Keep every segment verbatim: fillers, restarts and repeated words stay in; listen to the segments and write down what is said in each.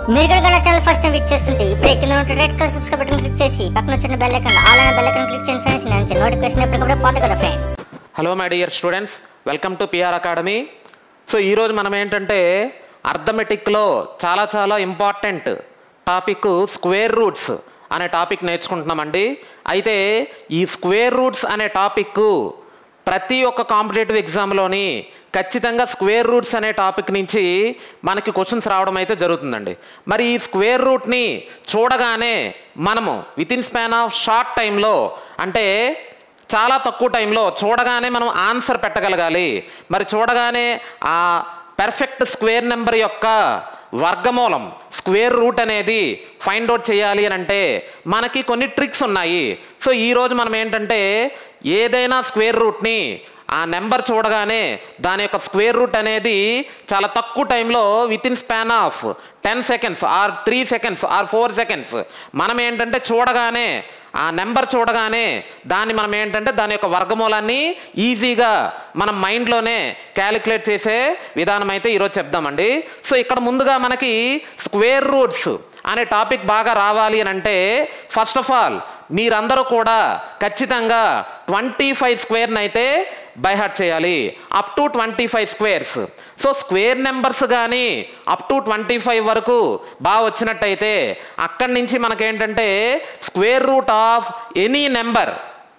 మీరు కనుక నా ఛానల్ ఫస్ట్ టైం విచ్ చేస్తుంటే ఇప్పుడే కింద ఉన్న red colour subscribe button click చేసి పక్కన వచ్చిన బెల్ ఐకాన్ ఆల్ అనే బెల్ ఐకాన్ క్లిక్ చేయండి ఫ్రెండ్స్. నేను నోటిఫికేషన్ ఎప్పటికప్పుడు పొందగలరు friends. Hello my dear students, welcome to PR academy. So ఈరోజు మనం ఏంటంటే అర్థమెటిక్లో చాలా చాలా ఇంపార్టెంట్ టాపిక్ స్క్వేర్ రూట్స్ అనే టాపిక్ నేర్చుకుంటున్నామండి. అయితే ఈ స్క్వేర్ రూట్స్ అనే టాపిక్ ప్రతి ఒక్క కాంపిటేటివ్ ఎగ్జామ్లోని ఖచ్చితంగా స్క్వేర్ రూట్స్ అనే టాపిక్ నుంచి మనకి క్వశ్చన్స్ రావడం అయితే జరుగుతుందండి. మరి ఈ స్క్వేర్ రూట్ని చూడగానే మనము within span of short టైంలో, అంటే చాలా తక్కువ టైంలో చూడగానే మనం ఆన్సర్ పెట్టగలగాలి. మరి చూడగానే ఆ పర్ఫెక్ట్ స్క్వేర్ నెంబర్ యొక్క వర్గమూలం స్క్వేర్ రూట్ అనేది ఫైండ్ అవుట్ చేయాలి అని అంటే మనకి కొన్ని ట్రిక్స్ ఉన్నాయి. సో ఈరోజు మనం ఏంటంటే ఏదైనా స్క్వేర్ రూట్ని ఆ నెంబర్ చూడగానే దాని యొక్క స్క్వేర్ రూట్ అనేది చాలా తక్కువ టైంలో within span of ten seconds or three seconds or four seconds మనం ఏంటంటే చూడగానే ఆ నెంబర్ చూడగానే దాన్ని మనం ఏంటంటే దాని యొక్క వర్గమూలాన్ని ఈజీగా మనం మైండ్లోనే క్యాలిక్యులేట్ చేసే విధానం అయితే ఈరోజు చెప్దామండి. సో ఇక్కడ ముందుగా మనకి స్క్వేర్ రూట్స్ అనే టాపిక్ బాగా రావాలి అని అంటే ఫస్ట్ ఆఫ్ ఆల్ మీరందరూ కూడా ఖచ్చితంగా ట్వంటీ ఫైవ్ స్క్వేర్ని అయితే బై హార్ట్ చేయాలి, up to twenty five squares. So square numbers కానీ అప్ టు ట్వంటీ ఫైవ్ వరకు బాగా వచ్చినట్టయితే అక్కడి నుంచి మనకేంటంటే square root of any number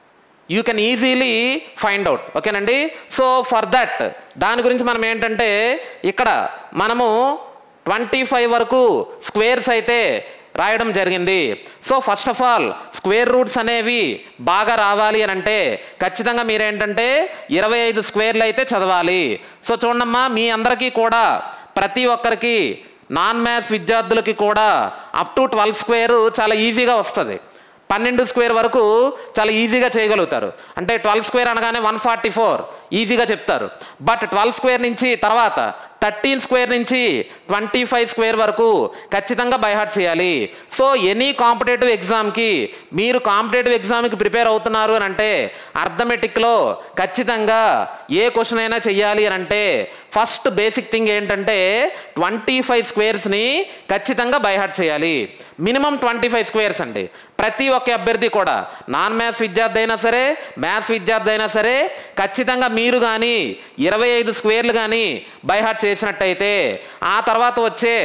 you can easily find out. ఓకేనండి. సో ఫర్ దట్ దాని గురించి మనం ఏంటంటే ఇక్కడ మనము ట్వంటీ ఫైవ్ వరకు స్క్వేర్స్ అయితే రాయడం జరిగింది. So first of all square roots అనేవి బాగా రావాలి అని అంటే ఖచ్చితంగా మీరేంటంటే ఇరవై ఐదు స్క్వేర్లు అయితే చదవాలి. సో చూడమ్మా, మీ అందరికీ కూడా ప్రతి ఒక్కరికి నాన్ మ్యాథ్స్ విద్యార్థులకి కూడా అప్ టు ట్వెల్వ్ స్క్వేర్ చాలా ఈజీగా వస్తుంది. పన్నెండు స్క్వేర్ వరకు చాలా ఈజీగా చేయగలుగుతారు. అంటే ట్వెల్వ్ స్క్వేర్ అనగానే వన్ ఫార్టీ ఫోర్ ఈజీగా చెప్తారు. బట్ ట్వెల్వ్ స్క్వేర్ నుంచి తర్వాత థర్టీన్ స్క్వేర్ నుంచి ట్వంటీ ఫైవ్ స్క్వేర్ వరకు ఖచ్చితంగా బై హార్ట్ చేయాలి. సో ఎనీ కాంపిటేటివ్ ఎగ్జామ్కి మీరు కాంపిటేటివ్ ఎగ్జామ్కి ప్రిపేర్ అవుతున్నారు అని అంటే అర్థమెటిక్లో ఖచ్చితంగా ఏ క్వశ్చన్ అయినా చెయ్యాలి అని అంటే ఫస్ట్ బేసిక్ థింగ్ ఏంటంటే ట్వంటీ ఫైవ్ స్క్వేర్స్ని ఖచ్చితంగా బై హార్ట్ చేయాలి. మినిమం ట్వంటీ ఫైవ్ స్క్వేర్స్ అండి. ప్రతి ఒక్క అభ్యర్థి కూడా నాన్ మ్యాథ్స్ విద్యార్థి అయినా సరే మ్యాథ్స్ విద్యార్థి అయినా సరే ఖచ్చితంగా మీరు కానీ ఇరవై ఐదు స్క్వేర్లు కానీ బై హార్ట్ చేసినట్టయితే ఆ తర్వాత వచ్చే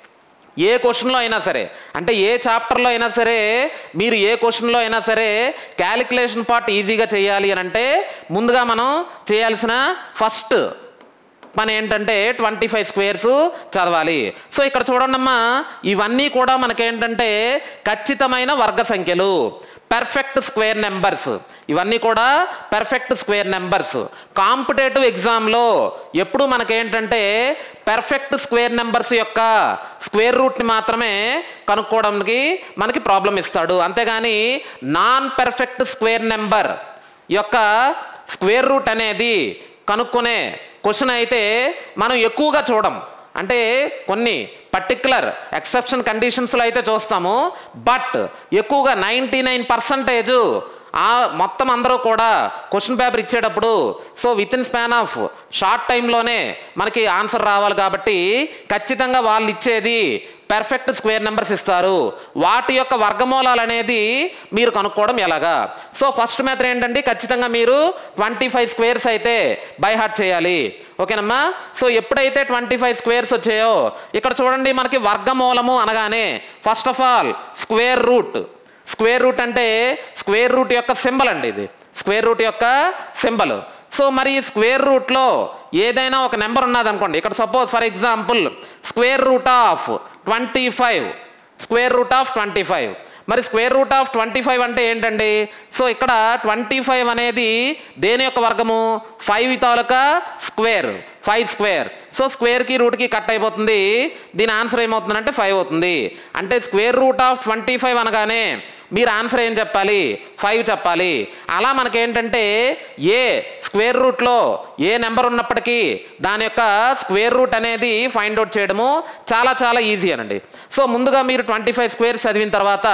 ఏ క్వశ్చన్లో అయినా సరే, అంటే ఏ చాప్టర్లో అయినా సరే మీరు ఏ క్వశ్చన్లో అయినా సరే క్యాలిక్యులేషన్ పార్ట్ ఈజీగా చేయాలి అని అంటే ముందుగా మనం చేయాల్సిన ఫస్ట్ పని ఏంటంటే ట్వంటీ ఫైవ్ స్క్వేర్స్ చదవాలి. సో ఇక్కడ చూడండమ్మా, ఇవన్నీ కూడా మనకేంటంటే ఖచ్చితమైన వర్గ సంఖ్యలు, పర్ఫెక్ట్ స్క్వేర్ నెంబర్స్. ఇవన్నీ కూడా పర్ఫెక్ట్ స్క్వేర్ నెంబర్స్. కాంపిటేటివ్ ఎగ్జామ్లో ఎప్పుడు మనకేంటంటే పర్ఫెక్ట్ స్క్వేర్ నెంబర్స్ యొక్క స్క్వేర్ రూట్ని మాత్రమే కనుక్కోవడానికి మనకి ప్రాబ్లం ఇస్తాడు. అంతేగాని నాన్ పర్ఫెక్ట్ స్క్వేర్ నెంబర్ యొక్క స్క్వేర్ రూట్ అనేది కనుక్కునే క్వశ్చన్ అయితే మనం ఎక్కువగా చూడం. అంటే కొన్ని పర్టిక్యులర్ ఎక్సెప్షన్ కండిషన్స్లో అయితే చూస్తాము. బట్ ఎక్కువగా నైంటీ నైన్ పర్సంటేజ్ ఆ మొత్తం అందరూ కూడా క్వశ్చన్ పేపర్ ఇచ్చేటప్పుడు so within span of short టైంలోనే మనకి ఆన్సర్ రావాలి కాబట్టి ఖచ్చితంగా వాళ్ళు ఇచ్చేది పర్ఫెక్ట్ స్క్వేర్ నెంబర్స్ ఇస్తారు. వాటి యొక్క వర్గమూలాలు అనేది మీరు కనుక్కోవడం ఎలాగా. సో ఫస్ట్ మెథడ్ ఏంటంటే ఖచ్చితంగా మీరు ట్వంటీ ఫైవ్ స్క్వేర్స్ అయితే బై హార్ట్ చేయాలి. ఓకేనమ్మా. సో ఎప్పుడైతే ట్వంటీ ఫైవ్ స్క్వేర్స్ వచ్చాయో ఇక్కడ చూడండి, మనకి వర్గమూలము అనగానే first of all square root. Square root అంటే స్క్వేర్ రూట్ యొక్క సింబల్ అండి, ఇది స్క్వేర్ రూట్ యొక్క సింబల్. సో మరి స్క్వేర్ రూట్లో ఏదైనా ఒక నెంబర్ ఉన్నది అనుకోండి. ఇక్కడ suppose for example square root of twenty five square root of twenty five మరి square root of twenty five అంటే ఏంటండి? సో ఇక్కడ ట్వంటీ ఫైవ్ అనేది దేని యొక్క వర్గము? ఫైవ్ తాలూకా స్క్వేర్, ఫైవ్ స్క్వేర్. సో స్క్వేర్కి రూట్కి కట్ అయిపోతుంది. దీని ఆన్సర్ ఏమవుతుందంటే ఫైవ్ అవుతుంది. అంటే square root of twenty five అనగానే మీరు ఆన్సర్ ఏం చెప్పాలి? ఫైవ్ చెప్పాలి. అలా మనకేంటంటే ఏ స్క్వేర్ రూట్లో ఏ నెంబర్ ఉన్నప్పటికీ దాని యొక్క స్క్వేర్ రూట్ అనేది ఫైండ్ అవుట్ చేయడము చాలా చాలా ఈజీ అనండి. సో ముందుగా మీరు ట్వంటీ ఫైవ్ స్క్వేర్స్ చదివిన తర్వాత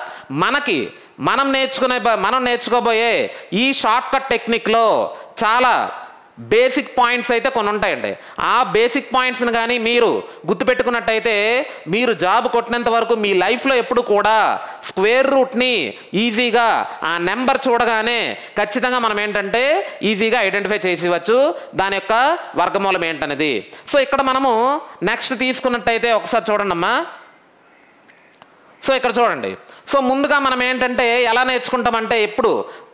మనకి మనం నేర్చుకునే మనం నేర్చుకోబోయే ఈ షార్ట్ కట్ టెక్నిక్లో చాలా బేసిక్ పాయింట్స్ అయితే కొన్ని ఉంటాయండి. ఆ బేసిక్ పాయింట్స్ని కానీ మీరు గుర్తుపెట్టుకున్నట్టయితే మీరు జాబ్ కొట్టినంత వరకు మీ లైఫ్లో ఎప్పుడు కూడా స్క్వేర్ రూట్ని ఈజీగా ఆ నెంబర్ చూడగానే ఖచ్చితంగా మనం ఏంటంటే ఈజీగా ఐడెంటిఫై చేసి ఇవ్వచ్చు దాని యొక్క వర్గమూలం ఏంటనేది. సో ఇక్కడ మనము నెక్స్ట్ తీసుకున్నట్టయితే ఒకసారి చూడండి అమ్మా. సో ఇక్కడ చూడండి. సో ముందుగా మనం ఏంటంటే ఎలా నేర్చుకుంటామంటే ఇప్పుడు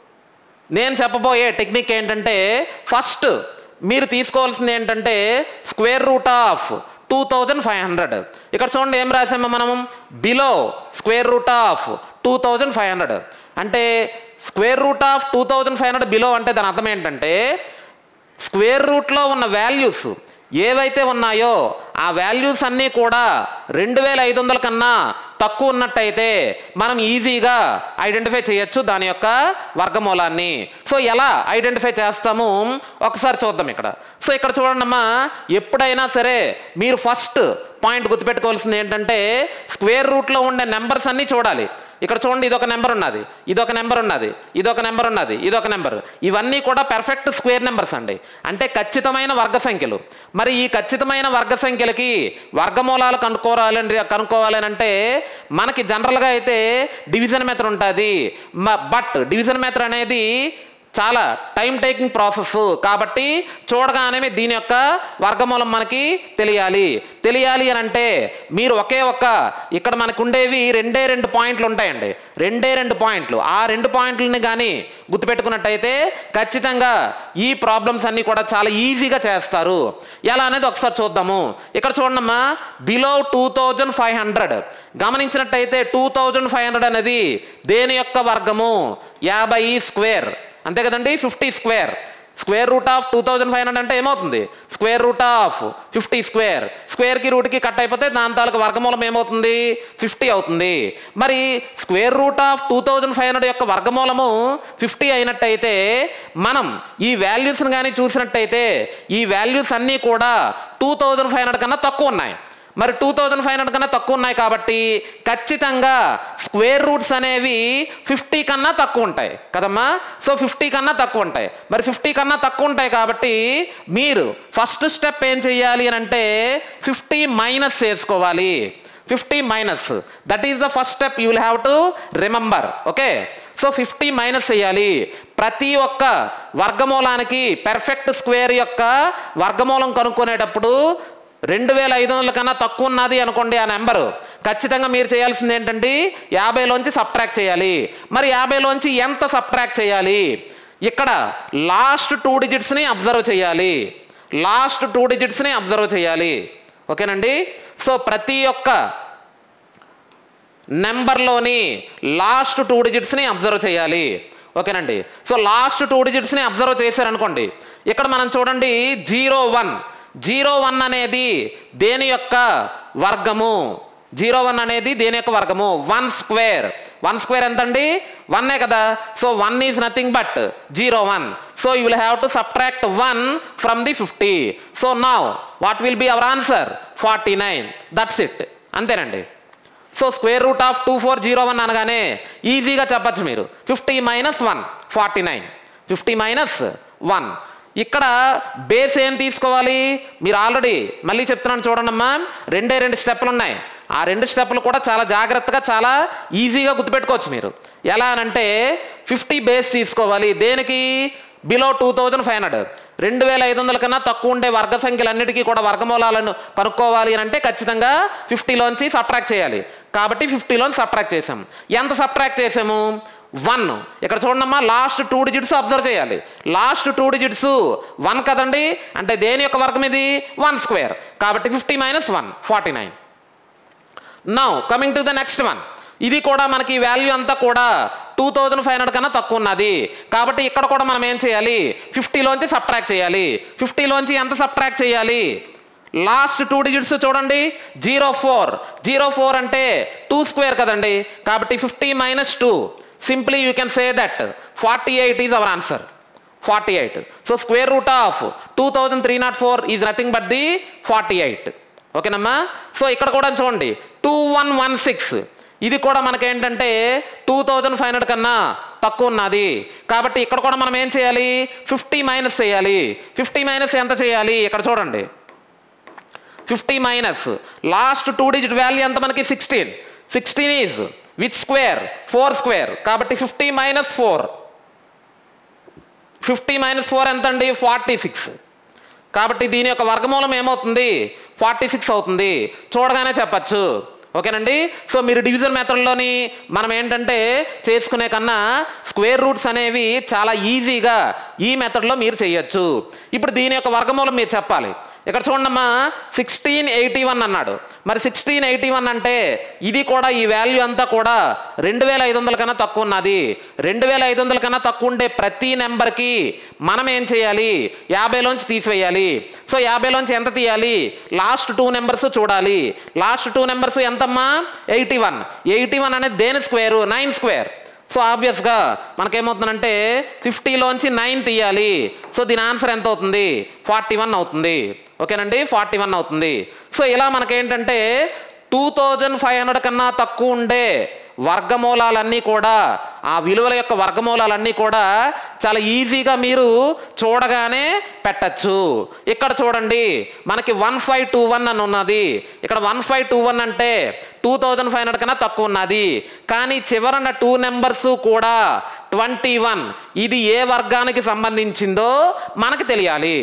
నేను చెప్పబోయే టెక్నిక్ ఏంటంటే ఫస్ట్ మీరు తీసుకోవాల్సింది ఏంటంటే square root of two thousand five hundred. ఇక్కడ చూడండి ఏం రాసామో మనం, below square root of two thousand five hundred అంటే square root of two thousand five hundred below అంటే దాని అర్థం ఏంటంటే స్క్వేర్ రూట్లో ఉన్న వాల్యూస్ ఏవైతే ఉన్నాయో ఆ వాల్యూస్ అన్నీ కూడా రెండు వేల ఐదు వందల కన్నా తక్కువ ఉన్నట్టయితే మనం ఈజీగా ఐడెంటిఫై చేయొచ్చు దాని యొక్క వర్గమూలాన్ని. సో ఎలా ఐడెంటిఫై చేస్తాము ఒకసారి చూద్దాం ఇక్కడ. సో ఇక్కడ చూడండి అమ్మా, ఎప్పుడైనా సరే మీరు ఫస్ట్ పాయింట్ గుర్తుపెట్టుకోవాల్సింది ఏంటంటే స్క్వేర్ రూట్లో ఉండే నెంబర్స్ అన్నీ చూడాలి. ఇక్కడ చూడండి ఇదొక నెంబర్ ఉన్నది, ఇదొక నెంబర్ ఉన్నది, ఇదొక నెంబర్ ఉన్నది, ఇదొక నెంబర్, ఇవన్నీ కూడా పెర్ఫెక్ట్ స్క్వేర్ నెంబర్స్ అండి, అంటే ఖచ్చితమైన వర్గ సంఖ్యలు. మరి ఈ ఖచ్చితమైన వర్గ సంఖ్యలకి వర్గమూలాలు కనుక్కోవాలని కనుక్కోవాలని అంటే మనకి జనరల్గా అయితే డివిజన్ మెథడ్ ఉంటుంది. బట్ డివిజన్ మెథడ్ అనేది చాలా టైం టేకింగ్ ప్రాసెస్ కాబట్టి చూడగానే దీని యొక్క వర్గమూలం మనకి తెలియాలి. తెలియాలి అని అంటే మీరు ఒకే ఒక్క ఇక్కడ మనకు ఉండేవి రెండే రెండు పాయింట్లు ఉంటాయండి, రెండే రెండు పాయింట్లు. ఆ రెండు పాయింట్లని కానీ గుర్తుపెట్టుకున్నట్టయితే ఖచ్చితంగా ఈ ప్రాబ్లమ్స్ అన్నీ కూడా చాలా ఈజీగా చేస్తారు. ఎలా అనేది ఒకసారి చూద్దాము. ఇక్కడ చూడమ్మా, below two thousand five hundred గమనించినట్టయితే టూ థౌజండ్ ఫైవ్ హండ్రెడ్ అనేది దేని యొక్క వర్గము? యాభై స్క్వేర్, అంతే కదండి, fifty square. Square root of two thousand five hundred అంటే ఏమవుతుంది? Square root of fifty square. స్క్వేర్కి రూట్కి కట్ అయిపోతే దాని తాలూకు వర్గమూలం ఏమవుతుంది? ఫిఫ్టీ అవుతుంది. మరి square root of two thousand five hundred యొక్క వర్గమూలము ఫిఫ్టీ అయినట్టయితే మనం ఈ వాల్యూస్ని కానీ చూసినట్టయితే ఈ వాల్యూస్ అన్నీ కూడా టూ థౌజండ్ ఫైవ్ హండ్రెడ్ కన్నా తక్కువ ఉన్నాయి. మరి టూ థౌజండ్ ఫైవ్ హండ్రెడ్ కన్నా తక్కువ ఉన్నాయి కాబట్టి ఖచ్చితంగా స్క్వేర్ రూట్స్ అనేవి ఫిఫ్టీ కన్నా తక్కువ ఉంటాయి కదమ్మా. సో ఫిఫ్టీ కన్నా తక్కువ ఉంటాయి. మరి ఫిఫ్టీ కన్నా తక్కువ ఉంటాయి కాబట్టి మీరు ఫస్ట్ స్టెప్ ఏం చేయాలి అని అంటే ఫిఫ్టీ మైనస్ చేసుకోవాలి. Fifty minus, that is the first step you will have to remember. Okay, so fifty minus చేయాలి. ప్రతి ఒక్క వర్గమూలానికి పెర్ఫెక్ట్ స్క్వేర్ యొక్క వర్గమూలం కనుక్కునేటప్పుడు రెండు వేల ఐదు వందల కన్నా తక్కువ ఉన్నది అనుకోండి ఆ నెంబరు, ఖచ్చితంగా మీరు చేయాల్సింది ఏంటంటే యాభైలోంచి సబ్ట్రాక్ట్ చేయాలి. మరి యాభైలోంచి ఎంత సబ్ట్రాక్ట్ చేయాలి? ఇక్కడ లాస్ట్ టూ డిజిట్స్ని అబ్జర్వ్ చేయాలి. లాస్ట్ టూ డిజిట్స్ని అబ్జర్వ్ చేయాలి. ఓకేనండి. సో ప్రతి ఒక్క నెంబర్లోని లాస్ట్ టూ డిజిట్స్ని అబ్జర్వ్ చేయాలి. ఓకేనండి. సో లాస్ట్ టూ డిజిట్స్ని అబ్జర్వ్ చేశారనుకోండి, ఇక్కడ మనం చూడండి జీరో వన్ జీరో వన్ అనేది దేని యొక్క వర్గము? జీరో వన్ అనేది దేని యొక్క వర్గము? One square. వన్ స్క్వేర్ ఎంతండి? వన్నే కదా. So one is nothing but zero one. So you will have to subtract one from the fifty. So now what will be our answer? Forty nine. That's it. అంతేనండి. So square root of two four zero one అనగానే ఈజీగా చెప్పచ్చు మీరు fifty minus one, forty nine. Fifty minus one. ఇక్కడ base ఏం తీసుకోవాలి? మీరు already మళ్ళీ చెప్తున్నాను చూడండమ్మా, రెండే రెండు స్టెప్పులు ఉన్నాయి. ఆ రెండు స్టెప్పులు కూడా చాలా జాగ్రత్తగా చాలా ఈజీగా గుర్తుపెట్టుకోవచ్చు మీరు. ఎలా అనంటే ఫిఫ్టీ బేస్ తీసుకోవాలి. దేనికి? Below two thousand five hundred రెండు వేల ఐదు వందల కన్నా తక్కువ ఉండే వర్గ సంఖ్యలన్నిటికీ కూడా వర్గమూలాలను కనుక్కోవాలి అని అంటే ఖచ్చితంగా ఫిఫ్టీలోంచి సబ్ట్రాక్ట్ చేయాలి. కాబట్టి ఫిఫ్టీలోంచి సబ్ట్రాక్ట్ చేసాం. ఎంత సబ్ట్రాక్ట్ చేసాము? వన్. ఇక్కడ చూడమ్మా, లాస్ట్ టూ డిజిట్స్ అబ్జర్వ్ చేయాలి. లాస్ట్ టూ డిజిట్స్ వన్ కదండి, అంటే దేని యొక్క వర్గం ఇది? One square. కాబట్టి fifty minus one, forty nine. Now coming to the next one. ఇది కూడా మనకి వాల్యూ అంతా కూడా టూ థౌజండ్ ఫైవ్ హండ్రెడ్ కన్నా తక్కువ ఉన్నది కాబట్టి ఇక్కడ కూడా మనం ఏం చేయాలి? ఫిఫ్టీలోంచి సబ్ట్రాక్ట్ చేయాలి. ఫిఫ్టీలోంచి ఎంత సబ్ట్రాక్ట్ చేయాలి? లాస్ట్ టూ డిజిట్స్ చూడండి, జీరో ఫోర్. జీరో ఫోర్ అంటే టూ స్క్వేర్ కదండి, కాబట్టి fifty minus two. Simply you can say that forty-eight is our answer. forty-eight. So square root of two thousand three hundred four is nothing but the forty-eight. Okay namma. So ikkada kuda chudandi two one one six. ఇది కూడా మనకి ఏంటంటే two thousand five hundred కన్నా తక్కువ ఉన్నది. కాబట్టి ఇక్కడ కూడా మనం ఏం చేయాలి, ఫిఫ్టీ మైనస్ చేయాలి. ఫిఫ్టీ మైనస్ ఎంత చేయాలి, ఇక్కడ చూడండి, fifty minus last two digit value ఎంత మనకి sixteen. Sixteen is with square, four square. కాబట్టి fifty minus four, fifty minus four ఎంత అండి, ఫార్టీ సిక్స్. కాబట్టి దీని యొక్క వర్గమూలం ఏమవుతుంది, ఫార్టీ సిక్స్ అవుతుంది. చూడగానే చెప్పచ్చు. ఓకేనండి. సో మీరు డివిజన్ మెథడ్లోని మనం ఏంటంటే చేసుకునే కన్నా స్క్వేర్ రూట్స్ అనేవి చాలా ఈజీగా ఈ మెథడ్లో మీరు చేయొచ్చు. ఇప్పుడు దీని యొక్క వర్గమూలం మీరు చెప్పాలి. ఇక్కడ చూడమ్మా, సిక్స్టీన్ ఎయిటీ వన్ అన్నాడు. మరి సిక్స్టీన్ ఎయిటీ వన్ అంటే ఇది కూడా ఈ వాల్యూ అంతా కూడా రెండు వేల ఐదు వందల కన్నా తక్కువ ఉన్నది. రెండు వేల ఐదు వందల కన్నా తక్కువ ఉండే ప్రతి నెంబర్కి మనం ఏం చేయాలి, యాభైలోంచి తీసివేయాలి. సో యాభైలోంచి ఎంత తీయాలి, లాస్ట్ టూ నెంబర్స్ చూడాలి. లాస్ట్ టూ నెంబర్స్ ఎంతమ్మా, ఎయిటీ వన్. ఎయిటీ వన్ అనేది దేని స్క్వేరు, నైన్ స్క్వేర్. సో ఆబ్వియస్గా మనకేమవుతుందంటే ఫిఫ్టీలోంచి నైన్ తీయాలి. సో దీని ఆన్సర్ ఎంత అవుతుంది, ఫార్టీ వన్ అవుతుంది. ఓకేనండి, ఫార్టీ వన్ అవుతుంది. సో ఇలా మనకేంటంటే టూ థౌజండ్ ఫైవ్ హండ్రెడ్ కన్నా తక్కువ ఉండే వర్గమూలాలన్నీ కూడా, ఆ విలువల యొక్క వర్గమూలాలన్నీ కూడా చాలా ఈజీగా మీరు చూడగానే పెట్టచ్చు. ఇక్కడ చూడండి, మనకి వన్ ఫైవ్ టూ వన్ అని ఉన్నది. ఇక్కడ వన్ ఫైవ్ టూ వన్ అంటే టూ థౌజండ్ ఫైవ్ హండ్రెడ్ కన్నా తక్కువ ఉన్నది. కానీ చివరన టూ నెంబర్స్ కూడా ట్వంటీ వన్. ఇది ఏ వర్గానికి సంబంధించిందో మనకు తెలియాలి.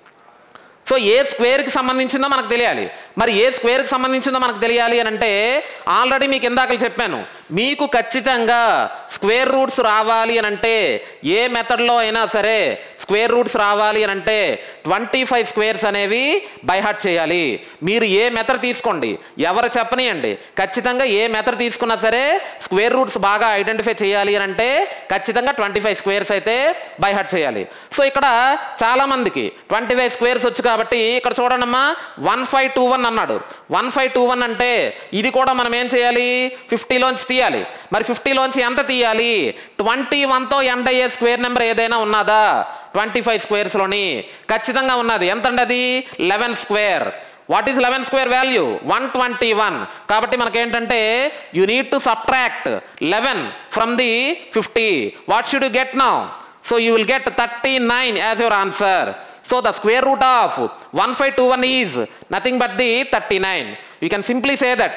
సో ఏ స్క్వేర్కి సంబంధించిందో మనకు తెలియాలి. మరి ఏ స్క్వేర్కి సంబంధించిందో మనకు తెలియాలి అని అంటే ఆల్రెడీ మీకు ఇందాక చెప్పాను, మీకు ఖచ్చితంగా స్క్వేర్ రూట్స్ రావాలి అని అంటే ఏ మెథడ్లో అయినా సరే స్క్వేర్ రూట్స్ రావాలి అని అంటే ట్వంటీ ఫైవ్ స్క్వేర్స్ అనేవి బైహార్ట్ చేయాలి. మీరు ఏ మెథడ్ తీసుకోండి, ఎవరు చెప్పనియండి, ఖచ్చితంగా ఏ మెథడ్ తీసుకున్నా సరే స్క్వేర్ రూట్స్ బాగా ఐడెంటిఫై చేయాలి అని అంటే ఖచ్చితంగా ట్వంటీ ఫైవ్ స్క్వేర్స్ అయితే బైహార్ట్ చేయాలి. సో ఇక్కడ చాలామందికి ట్వంటీ ఫైవ్ స్క్వేర్స్ వచ్చు కాబట్టి ఇక్కడ చూడండి అమ్మా, వన్ ఫైవ్ టూ వన్ అన్నాడు. వన్ ఫైవ్ టూ వన్ అంటే ఇది కూడా మనం ఏం చేయాలి, ఫిఫ్టీలోంచి తీయాలి. మరి ఫిఫ్టీలోంచి ఎంత తీయాలి, ట్వంటీ వన్తో ఎండ్ అయ్యే స్క్వేర్ నెంబర్ ఏదైనా ఉన్నదా, ట్వంటీ ఫైవ్ స్క్వేర్స్లోని ఖచ్చితంగా ఉన్నది. ఎంత అండి అది, eleven square. What is eleven square value, one twenty one. కాబట్టి మనకేంటంటే you need to subtract eleven from the fifty. What should you get now, so you will get thirty nine as your answer. So the square root of one five two one is nothing but the thirty-nine. You can simply say that.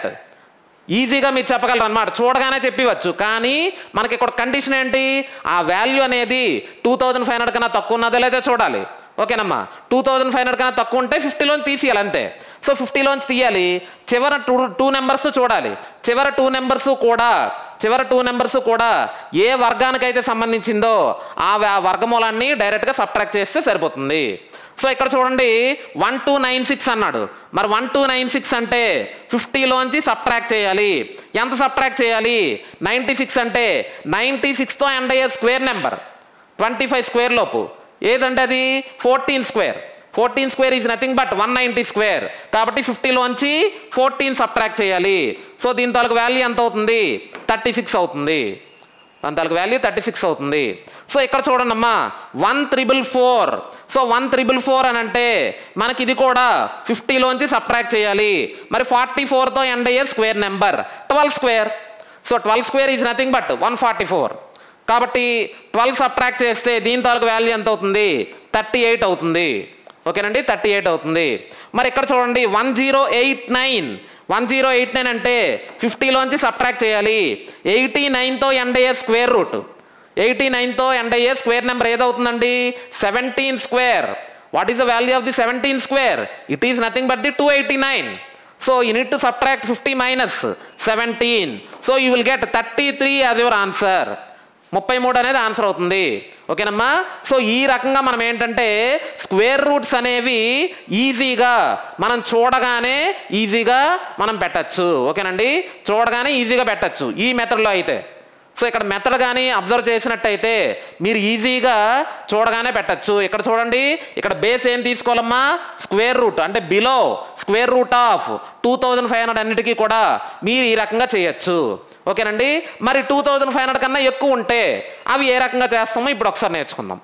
ఈజీగా మీరు చెప్పగలరు అన్నమాట, చూడగానే చెప్పివచ్చు. కానీ మనకి ఇక్కడ condition ఏంటి, ఆ వాల్యూ అనేది టూ థౌజండ్ ఫైవ్ హండ్రెడ్ కన్నా తక్కువ ఉన్నదో లేదో చూడాలి. ఓకేనమ్మా, టూ థౌజండ్ ఫైవ్ హండ్రెడ్ కన్నా తక్కువ ఉంటే ఫిఫ్టీలోంచి తీసేయాలి అంతే. సో ఫిఫ్టీలోంచి తీయాలి, చివర టూ టూ నెంబర్స్ చూడాలి. చివర టూ నెంబర్స్ కూడా చివరి టూ నెంబర్స్ కూడా ఏ వర్గానికైతే సంబంధించిందో ఆ వర్గమూలాన్ని డైరెక్ట్గా సబ్ట్రాక్ట్ చేస్తే సరిపోతుంది. సో ఇక్కడ చూడండి, వన్ టూ నైన్ సిక్స్ అన్నాడు. మరి వన్ టూ నైన్ సిక్స్ అంటే ఫిఫ్టీలోంచి సబ్ట్రాక్ట్ చేయాలి. ఎంత సబ్ట్రాక్ట్ చేయాలి, నైంటీ సిక్స్ అంటే నైంటీ సిక్స్తో ఎండ్ అయ్యే square number twenty five square లోపు ఏదంటే అది fourteen square. Fourteen square is nothing but one ninety square. కాబట్టి ఫిఫ్టీలోంచి ఫోర్టీన్ సబ్ట్రాక్ట్ చేయాలి. సో దీని తాలూకు వాల్యూ ఎంత అవుతుంది, థర్టీ సిక్స్ అవుతుంది. దాని తాలూకు వాల్యూ థర్టీ సిక్స్ అవుతుంది. సో ఇక్కడ చూడండి అమ్మా, one triple four. So one triple four అని అంటే మనకి ఇది కూడా ఫిఫ్టీలోంచి సబ్ట్రాక్ట్ చేయాలి. మరి ఫార్టీ ఫోర్తో ఎండ్ అయ్యే square number twelve square. So twelve square is nothing but one forty four. కాబట్టి ట్వెల్వ్ సబ్ట్రాక్ట్ చేస్తే దీని తాలూకు వాల్యూ ఎంత అవుతుంది, థర్టీ ఎయిట్ అవుతుంది. ఓకేనండి, థర్టీ ఎయిట్ అవుతుంది. మరి ఇక్కడ చూడండి, one zero eight nine. One zero eight nine అంటే ఫిఫ్టీలోంచి సబ్ట్రాక్ట్ చేయాలి. ఎయిటీ నైన్తో ఎండ్ అయ్యే స్క్వేర్ రూట్ ఎయిటీ నైన్తో ఎండ్ అయ్యే స్క్వేర్ నెంబర్ ఏదవుతుందండి, seventeen square. What is the value of the seventeen square, it is nothing but the two eighty nine. So you need to subtract fifty minus seventeen. So you will get thirty three as your answer. ముప్పై మూడు అనేది answer అవుతుంది. ఓకేనమ్మా. So ఈ రకంగా మనం ఏంటంటే square roots అనేవి ఈజీగా మనం చూడగానే ఈజీగా మనం పెట్టచ్చు. ఓకేనండి, చూడగానే ఈజీగా పెట్టచ్చు ఈ మెథడ్లో అయితే. సో ఇక్కడ మెథడ్ కానీ అబ్జర్వ్ చేసినట్టయితే మీరు ఈజీగా చూడగానే పెట్టచ్చు. ఇక్కడ చూడండి, ఇక్కడ బేస్ ఏం తీసుకోవాలమ్మా, స్క్వేర్ రూట్ అంటే below square root of two thousand five hundred అన్నిటికీ కూడా మీరు ఈ రకంగా చేయొచ్చు. ఓకేనండి. మరి టూ థౌజండ్ ఫైవ్ హండ్రెడ్ కన్నా ఎక్కువ ఉంటే అవి ఏ రకంగా చేస్తామో ఇప్పుడు ఒకసారి నేర్చుకుందాం.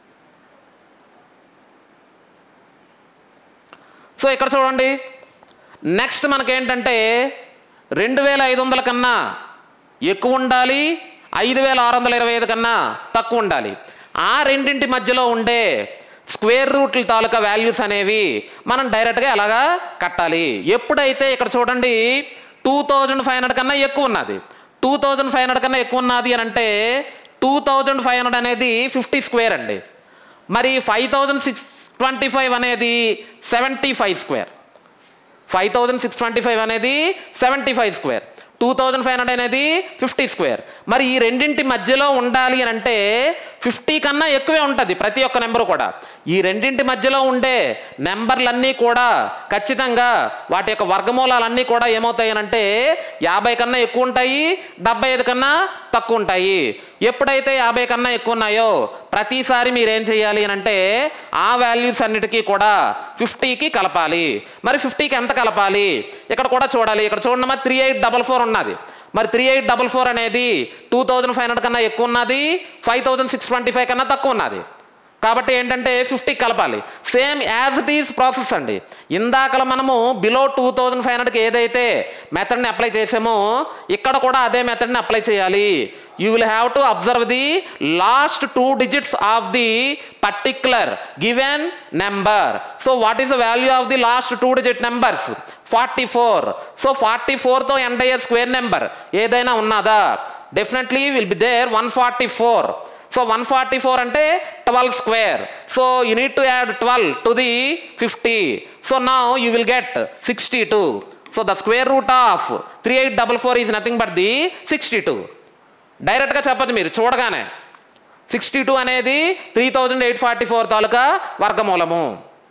సో ఇక్కడ చూడండి, నెక్స్ట్ మనకేంటంటే రెండు వేల ఐదు వందల కన్నా ఎక్కువ ఉండాలి, ఐదు వేల ఆరు వందల ఇరవై ఐదు కన్నా తక్కువ ఉండాలి. ఆ రెండింటి మధ్యలో ఉండే స్క్వేర్ రూట్ల తాలూకా వాల్యూస్ అనేవి మనం డైరెక్ట్గా ఎలాగా కట్టాలి. ఎప్పుడైతే ఇక్కడ చూడండి టూ థౌజండ్ ఫైవ్ హండ్రెడ్ కన్నా ఎక్కువ ఉన్నది, టూ థౌజండ్ ఫైవ్ హండ్రెడ్ కన్నా ఎక్కువ ఉన్నది అని అంటే టూ థౌజండ్ ఫైవ్ హండ్రెడ్ అనేది ఫిఫ్టీ స్క్వేర్ అండి. మరి five thousand six twenty five అనేది seventy five square, five thousand six twenty five అనేది seventy five square, two thousand five hundred అనేది ఫిఫ్టీ స్క్వేర్. మరి ఈ రెండింటి మధ్యలో ఉండాలి అని అంటే ఫిఫ్టీ కన్నా ఎక్కువే ఉంటుంది ప్రతి ఒక్క నెంబరు కూడా. ఈ రెండింటి మధ్యలో ఉండే నెంబర్లన్నీ కూడా ఖచ్చితంగా వాటి యొక్క వర్గమూలాలన్నీ కూడా ఏమవుతాయి అంటే యాభై కన్నా ఎక్కువ ఉంటాయి, డెబ్బై ఐదు కన్నా తక్కువ ఉంటాయి. ఎప్పుడైతే యాభై కన్నా ఎక్కువ ఉన్నాయో ప్రతిసారి మీరేం చేయాలి అని అంటే ఆ వాల్యూస్ అన్నిటికీ కూడా ఫిఫ్టీకి కలపాలి. మరి ఫిఫ్టీకి ఎంత కలపాలి ఇక్కడ కూడా చూడాలి. ఇక్కడ చూడండి మరి త్రీ ఎయిట్ డబల్ ఫోర్ ఉన్నది. మరి త్రీ ఎయిట్ డబల్ ఫోర్ అనేది టూ థౌజండ్ ఫైవ్ హండ్రెడ్ కన్నా ఎక్కువ ఉన్నది, five thousand six twenty five కన్నా తక్కువ ఉన్నది. కాబట్టి ఏంటంటే ఫిఫ్టీకి కలపాలి. Same as it is process అండి. ఇందాకల మనము బిలో టూ థౌజండ్ ఫైవ్ హండ్రెడ్కి ఏదైతే మెథడ్ని అప్లై చేసామో ఇక్కడ కూడా అదే మెథడ్ని అప్లై చేయాలి. You will have to observe the last two digits of the particular given number. So what is the value of the last two digit numbers? Forty four. So forty ఫోర్తో end అయ్యే square number ఏదైనా ఉన్నదా? Definitely will be there one forty four. So one forty four అంటే twelve square. So you need to add twelve to the fifty. So now you will get sixty two. So the square root of three eight double four is nothing but the sixty two. డైరెక్ట్గా చెప్పదు మీరు చూడగానే. Sixty two అనేది three thousand eight forty four తాలూకా వర్గమూలము.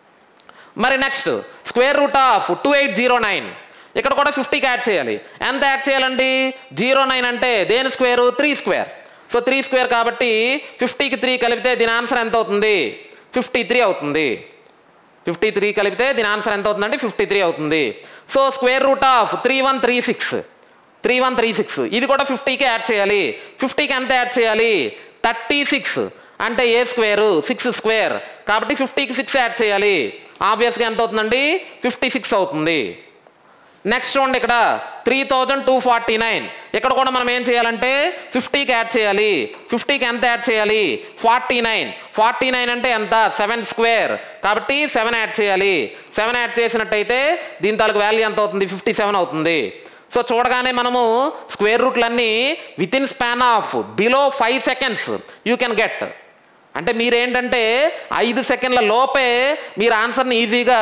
మరి next square root of two eight zero nine. ఇక్కడ కూడా ఫిఫ్టీకి యాడ్ చేయాలి. ఎంత యాడ్ చేయాలండి? జీరో నైన్ అంటే దేని square? Three square. So three square కాబట్టి ఫిఫ్టీకి త్రీ కలిపితే దీని ఆన్సర్ ఎంత అవుతుంది? ఫిఫ్టీ త్రీ అవుతుంది. ఫిఫ్టీ త్రీ కలిపితే దీని ఆన్సర్ ఎంత అవుతుందంటే ఫిఫ్టీ త్రీ అవుతుంది. So square root of three one three six, three one three six ఇది కూడా ఫిఫ్టీకి యాడ్ చేయాలి. ఫిఫ్టీకి ఎంత యాడ్ చేయాలి? థర్టీ సిక్స్ అంటే ఏ స్క్వేరు? సిక్స్ స్క్వేర్ కాబట్టి ఫిఫ్టీకి సిక్స్ యాడ్ చేయాలి. ఆబ్వియస్గా ఎంత అవుతుందండి? ఫిఫ్టీ సిక్స్ అవుతుంది. నెక్స్ట్ చూడండి ఇక్కడ three thousand two forty nine. ఇక్కడ కూడా మనం ఏం చేయాలంటే ఫిఫ్టీకి యాడ్ చేయాలి. ఫిఫ్టీకి ఎంత యాడ్ చేయాలి? Forty nine. ఫార్టీ నైన్ అంటే ఎంత? సెవెన్ స్క్వేర్ కాబట్టి సెవెన్ యాడ్ చేయాలి. సెవెన్ యాడ్ చేసినట్టయితే దీని తాలూకు వాల్యూ ఎంత అవుతుంది? ఫిఫ్టీ సెవెన్ అవుతుంది. సో చూడగానే మనము స్క్వేర్ రూట్లన్నీ within span of below five seconds you can get. అంటే మీరేంటంటే ఐదు సెకండ్ల లోపే మీరు ఆన్సర్ని ఈజీగా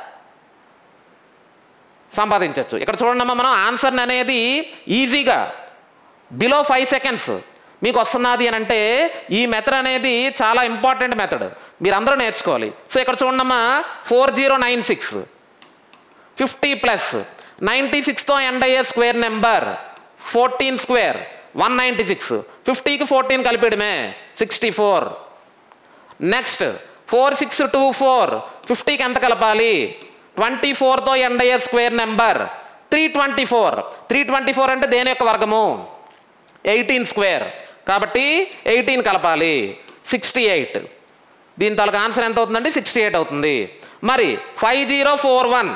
సంపాదించవచ్చు. ఇక్కడ చూడండి మనం ఆన్సర్ని అనేది ఈజీగా బిలో ఫైవ్ సెకండ్స్ మీకు వస్తున్నది అని అంటే ఈ మెథడ్ అనేది చాలా ఇంపార్టెంట్ మెథడ్, మీరు అందరూ నేర్చుకోవాలి. సో ఇక్కడ చూడమ్మా four zero nine six fifty plus ninety సిక్స్తో ఎండ్ అయ్యే square number fourteen square one ninety six. ఫిఫ్టీకి ఫోర్టీన్ కలిపేయడమే sixty four. Next four six two four ఫిఫ్టీకి ఎంత కలపాలి? ట్వంటీ ఫోర్తో ఎండ్ అయ్యే square number three twenty four. Three twenty four అంటే దేని యొక్క వర్గము? ఎయిటీన్ స్క్వేర్ కాబట్టి ఎయిటీన్ కలపాలి. Sixty eight. దీని తాలూకు ఆన్సర్ ఎంత అవుతుందండి? సిక్స్టీ ఎయిట్ అవుతుంది. మరి ఫైవ్ జీరో ఫోర్ వన్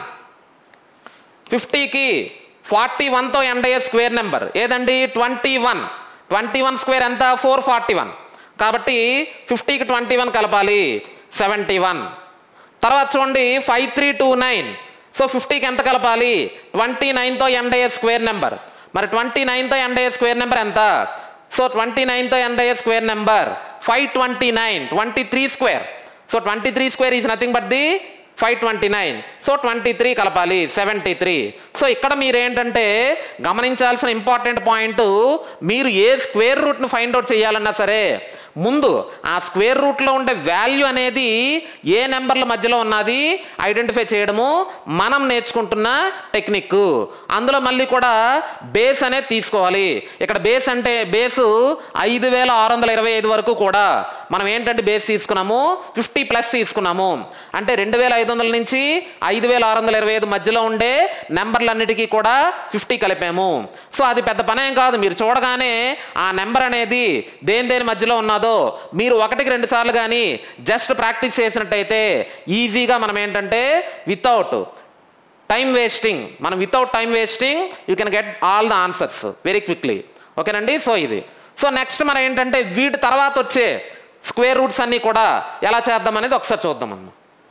ఫిఫ్టీకి ఫార్టీ వన్తో ఎండ్ అయ్యే స్క్వేర్ నెంబర్ ఏదండి? Twenty one. Twenty one square ఎంత? ఫోర్ ఫార్టీ వన్ కాబట్టి ఫిఫ్టీకి ట్వంటీ వన్ కలపాలి. Seventy one. తర్వాత చూడండి five three two nine. So ఫిఫ్టీకి ఎంత కలపాలి? ట్వంటీ నైన్తో ఎండ్ అయ్యే స్క్వేర్ నెంబర్. మరి ట్వంటీ నైన్తో ఎండ్ అయ్యే స్క్వేర్ నెంబర్ ఎంత? సో ట్వంటీ నైన్తో ఎండ్ అయ్యే square number five twenty nine. Twenty three square. So twenty three square is nothing but the five twenty nine. So twenty three కలపాలి. Seventy three. So ఇక్కడ మీరు ఏంటంటే గమనించాల్సిన important point, మీరు ఏ స్క్వేర్ రూట్ను ఫైండ్ అవుట్ చేయాలన్నా సరే ముందు ఆ స్క్వేర్ రూట్లో ఉండే వాల్యూ అనేది ఏ నెంబర్ల మధ్యలో ఉన్నది ఐడెంటిఫై చేయడము మనం నేర్చుకుంటున్న టెక్నిక్. అందులో మళ్ళీ కూడా బేస్ అనేది తీసుకోవాలి. ఇక్కడ బేస్ అంటే బేసు ఐదు వేల ఆరు వందల ఇరవై ఐదు వరకు కూడా మనం ఏంటంటే బేస్ తీసుకున్నాము ఫిఫ్టీ ప్లస్ తీసుకున్నాము. అంటే రెండు వేల ఐదు వందల నుంచి ఐదు వేల ఆరు వందల ఇరవై ఐదు మధ్యలో ఉండే నెంబర్లన్నిటికీ కూడా ఫిఫ్టీ కలిపాము. సో అది పెద్ద పనేం కాదు. మీరు చూడగానే ఆ నెంబర్ అనేది దేని దేని మధ్యలో ఉన్నదో మీరు ఒకటికి రెండు సార్లు కానీ జస్ట్ ప్రాక్టీస్ చేసినట్టయితే ఈజీగా మనం ఏంటంటే వితౌట్ టైం వేస్టింగ్ మనం without time wasting you can get all the answers very quickly. ఓకేనండి. సో ఇది సో నెక్స్ట్ మనం ఏంటంటే వీటి తర్వాత వచ్చే స్క్వేర్ రూట్స్ అన్నీ కూడా ఎలా చేద్దాం అనేది ఒకసారి చూద్దామమ్మా.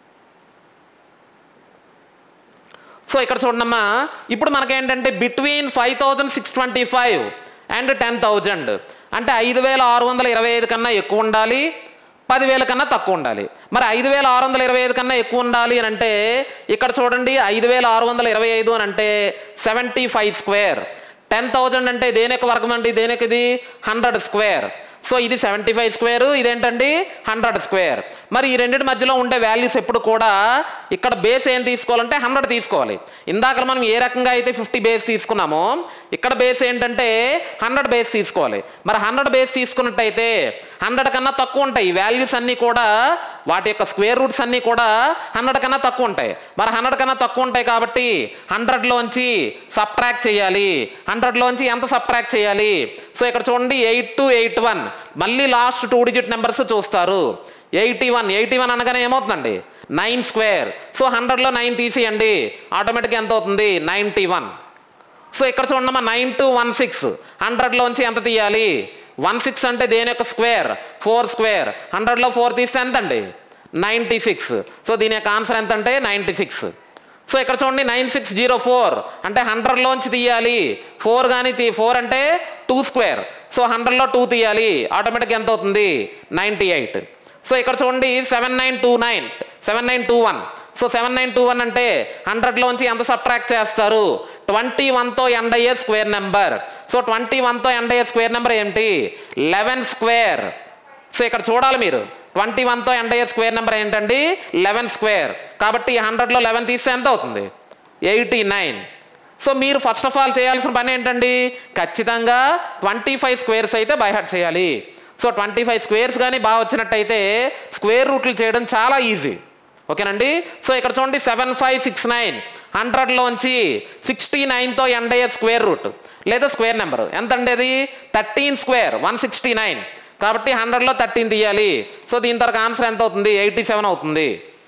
సో ఇక్కడ చూడమ్మా, ఇప్పుడు మనకేంటంటే between five thousand six twenty five and ten thousand అంటే ఐదు వేల ఆరు వందల ఇరవై ఐదు కన్నా ఎక్కువ ఉండాలి, పదివేల కన్నా తక్కువ ఉండాలి. మరి ఐదు వేల ఆరు వందల ఇరవై ఐదు కన్నా ఎక్కువ ఉండాలి అని అంటే ఇక్కడ చూడండి, ఐదు వేల ఆరు వందల ఇరవై ఐదు అని అంటే seventy five square. Ten thousand అంటే దేనికి వర్గం అండి, దేనికి ఇది హండ్రెడ్ స్క్వేర్. సో ఇది సెవెంటీ ఫైవ్ స్క్వేర్, ఇదేంటండి హండ్రెడ్ స్క్వేర్. మరి ఈ రెండింటి మధ్యలో ఉండే వాల్యూస్ ఎప్పుడు కూడా ఇక్కడ బేస్ ఏం తీసుకోవాలంటే హండ్రెడ్ తీసుకోవాలి. ఇందాక మనం ఏ రకంగా అయితే ఫిఫ్టీ బేస్ తీసుకున్నామో ఇక్కడ బేస్ ఏంటంటే హండ్రెడ్ బేస్ తీసుకోవాలి. మరి హండ్రెడ్ బేస్ తీసుకున్నట్టయితే హండ్రెడ్ కన్నా తక్కువ ఉంటాయి వాల్యూస్ అన్నీ కూడా, వాటి యొక్క స్క్వేర్ రూట్స్ అన్నీ కూడా హండ్రెడ్ కన్నా తక్కువ ఉంటాయి. మరి హండ్రెడ్ కన్నా తక్కువ ఉంటాయి కాబట్టి హండ్రెడ్లోంచి సబ్ట్రాక్ట్ చేయాలి. హండ్రెడ్లోంచి ఎంత సబ్ట్రాక్ట్ చేయాలి? సో ఇక్కడ చూడండి, ఎయిట్ టు ఎయిట్ వన్ మళ్ళీ లాస్ట్ టూ డిజిట్ నెంబర్స్ చూస్తారు. ఎయిటీ వన్ ఎయిటీ వన్ అనగానే ఏమవుతుందండి నైన్ స్క్వేర్. సో హండ్రెడ్లో నైన్ తీసేయండి, ఆటోమేటిక్గా ఎంత అవుతుంది నైంటీ వన్. సో ఇక్కడ చూడమ్మా, నైన్ టు వన్ సిక్స్ హండ్రెడ్లోంచి ఎంత తీయాలి? వన్ సిక్స్ అంటే దేని యొక్క స్క్వేర్? Four square. హండ్రెడ్లో ఫోర్ తీస్తే ఎంత అండి నైంటీ సిక్స్. సో దీని యొక్క ఆన్సర్ ఎంత అంటే నైంటీ సిక్స్. సో ఇక్కడ చూడండి, నైన్ సిక్స్ జీరో ఫోర్ అంటే హండ్రెడ్లోంచి తీయాలి ఫోర్, కానీ తీ ఫోర్ అంటే టూ స్క్వేర్. సో హండ్రెడ్లో టూ తీయాలి, ఆటోమేటిక్గా ఎంత అవుతుంది నైంటీ ఎయిట్. సో ఇక్కడ చూడండి, seven nine two nine seven nine two one. So seven nine two one అంటే హండ్రెడ్లోంచి ఎంత సబ్ట్రాక్ట్ చేస్తారు? ట్వంటీ వన్తో ఎండ్ అయ్యే స్క్వేర్ నెంబర్. సో ట్వంటీ వన్తో ఎండ్ అయ్యే స్క్వేర్ నెంబర్ ఏంటి? Eleven square. సో ఇక్కడ చూడాలి మీరు, ట్వంటీ వన్తో ఎండ్ అయ్యే స్క్వేర్ నెంబర్ ఏంటండి? Eleven square. కాబట్టి హండ్రెడ్లో లెవెన్ తీస్తే ఎంత అవుతుంది? Eighty nine. సో మీరు ఫస్ట్ ఆఫ్ ఆల్ చేయాల్సిన పని ఏంటండి? ఖచ్చితంగా ట్వంటీ ఫైవ్ స్క్వేర్స్ అయితే బై హార్ట్ చేయాలి. సో ట్వంటీ ఫైవ్ స్క్వేర్స్ కానీ బాగా వచ్చినట్టయితే స్క్వేర్ రూట్లు చేయడం చాలా ఈజీ. ఓకేనండి. సో ఇక్కడ చూడండి, సెవెన్ ఫైవ్ సిక్స్ నైన్ హండ్రెడ్లోంచి సిక్స్టీ నైన్తో ఎండ్ అయ్యే స్క్వేర్ రూట్ లేదా స్క్వేర్ నెంబర్ ఎంత అండి? అది thirteen square, one sixty nine. కాబట్టి హండ్రెడ్లో థర్టీన్ తీయాలి. సో దీని తర్వాత ఆన్సర్ ఎంత అవుతుంది? ఎయిటీ సెవెన్ అవుతుంది.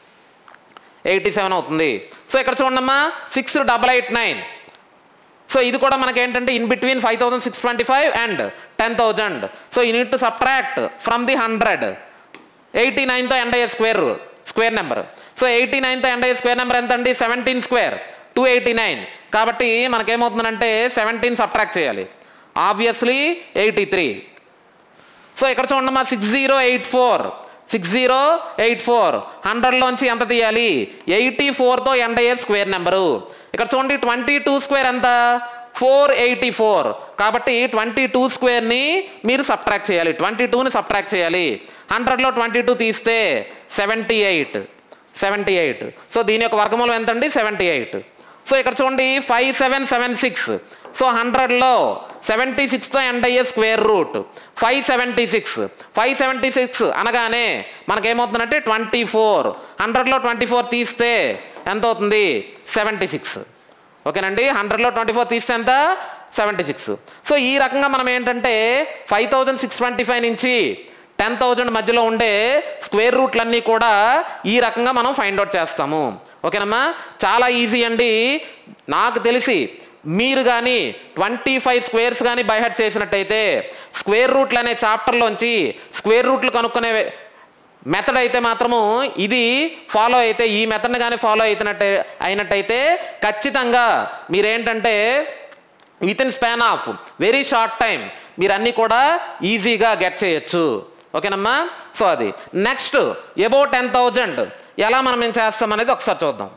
ఎయిటీ సెవెన్ అవుతుంది. సో ఇక్కడ చూడమ్మా, six double eight nine. So ఇది కూడా మనకి ఏంటంటే in between five thousand six twenty five and ten thousand. So you need to subtract from the hundred. Eighty నైన్తో ఎండ్ అయ్యే square square number. So eighty నైన్తో end అయ్యే square number ఎంత అండి? Seventeen square, two eighty nine. కాబట్టి మనకేమవుతుందంటే seventeen subtract చేయాలి, obviously eighty three. So ఇక్కడ చూడండి, మా six zero eight four six zero eight four హండ్రెడ్లోంచి ఎంత తీయాలి? ఎయిటీ ఫోర్తో ఎండ్ అయ్యే స్క్వేర్ నెంబరు. ఇక్కడ చూడండి, ట్వంటీ టూ స్క్వేర్ ఎంత? Four eighty four. కాబట్టి ట్వంటీ టూ స్క్వేర్ని మీరు సబ్ట్రాక్ట్ చేయాలి, ట్వంటీ టూని సబ్ట్రాక్ట్ చేయాలి. హండ్రెడ్లో ట్వంటీ టూ తీస్తే seventy eight seventy eight. So దీని యొక్క వర్గమూలం ఎంత అండి? Seventy eight. సో ఇక్కడ చూడండి, five seven seven six. So హండ్రెడ్లో సెవెంటీ సిక్స్తో ఎండ్ అయ్యే square root five seventy six. Five seventy six అనగానే మనకేమవుతుందంటే ట్వంటీ ఫోర్. హండ్రెడ్లో ట్వంటీ ఫోర్ తీస్తే ఎంత అవుతుంది? Seventy six. ఓకేనండి. హండ్రెడ్లో ట్వంటీ ఫోర్ తీస్తే ఎంత? Seventy six. సో ఈ రకంగా మనం ఏంటంటే five thousand six twenty five నుంచి టెన్ థౌజండ్ మధ్యలో ఉండే స్క్వేర్ రూట్లన్నీ కూడా ఈ రకంగా మనం ఫైండ్ అవుట్ చేస్తాము. ఓకేనమ్మా, చాలా ఈజీ అండి. నాకు తెలిసి మీరు కానీ ట్వంటీ ఫైవ్ స్క్వేర్స్ కానీ బై హార్ట్ చేసినట్టయితే స్క్వేర్ రూట్లు అనే చాప్టర్లోంచి స్క్వేర్ రూట్లు కనుక్కునే మెథడ్ అయితే మాత్రము ఇది ఫాలో అయితే, ఈ మెథడ్ని కానీ ఫాలో అయినట్టే అయినట్టయితే ఖచ్చితంగా మీరేంటంటే within span of very short time మీరు అన్నీ కూడా ఈజీగా గెట్ చేయొచ్చు. ఓకేనమ్మా. సో అది నెక్స్ట్ అబౌట్ టెన్ థౌజండ్ ఎలా మనం ఏం చేస్తాం అనేది ఒకసారి చూద్దాం.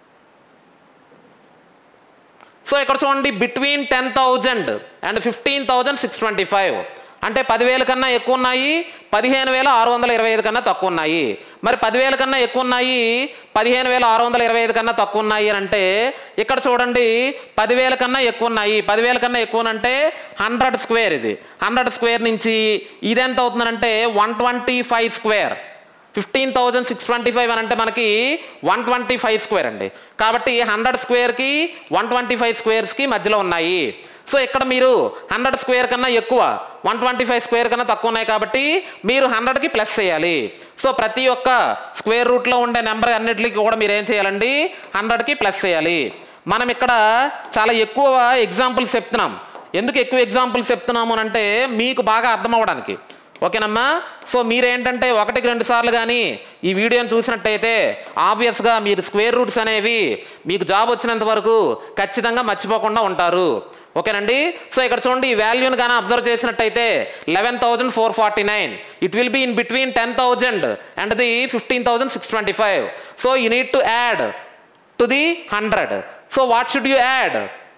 సో ఇక్కడ చూడండి, between ten thousand and fifteen thousand six twenty five అంటే పదివేల కన్నా ఎక్కువ ఉన్నాయి, పదిహేను వేల ఆరు వందల ఇరవై ఐదు కన్నా తక్కువ ఉన్నాయి. మరి పదివేల కన్నా ఎక్కువ ఉన్నాయి, పదిహేను వేల ఆరు వందల ఇరవై ఐదు కన్నా తక్కువ ఉన్నాయి అని అంటే ఇక్కడ చూడండి, పదివేల కన్నా ఎక్కువ ఉన్నాయి. పదివేల కన్నా ఎక్కువ అంటే హండ్రెడ్ స్క్వేర్. ఇది హండ్రెడ్ స్క్వేర్ నుంచి ఇది ఎంత అవుతుందంటే one twenty five square. Fifteen thousand six twenty five అని అంటే మనకి వన్ ట్వంటీ ఫైవ్ స్క్వేర్ అండి. కాబట్టి హండ్రెడ్ స్క్వేర్కి వన్ ట్వంటీ ఫైవ్ స్క్వేర్స్కి మధ్యలో ఉన్నాయి. సో ఇక్కడ మీరు హండ్రెడ్ స్క్వేర్ కన్నా ఎక్కువ, వన్ ట్వంటీ ఫైవ్ స్క్వేర్ కన్నా తక్కువ ఉన్నాయి కాబట్టి మీరు హండ్రెడ్కి ప్లస్ చేయాలి. సో ప్రతి ఒక్క స్క్వేర్ రూట్లో ఉండే నెంబర్ అన్నిటికీ కూడా మీరు ఏం చేయాలండి? హండ్రెడ్కి ప్లస్ చేయాలి. మనం ఇక్కడ చాలా ఎక్కువ ఎగ్జాంపుల్స్ చెప్తున్నాం. ఎందుకు ఎక్కువ ఎగ్జాంపుల్స్ చెప్తున్నాము అంటే మీకు బాగా అర్థం అవ్వడానికి. ఓకేనమ్మా. సో మీరేంటంటే ఒకటికి రెండు సార్లు కానీ ఈ వీడియోని చూసినట్టయితే ఆబ్వియస్గా మీరు స్క్వేర్ రూట్స్ అనేవి మీకు జాబ్ వచ్చినంత వరకు ఖచ్చితంగా మర్చిపోకుండా ఉంటారు. ఓకేనండి. సో ఇక్కడ చూడండి ఈ వాల్యూని కానీ అబ్జర్వ్ చేసినట్టయితే eleven thousand four forty nine it will be in between ten thousand and the fifteen thousand six twenty five. So you need to add to the hundred. So what should you add?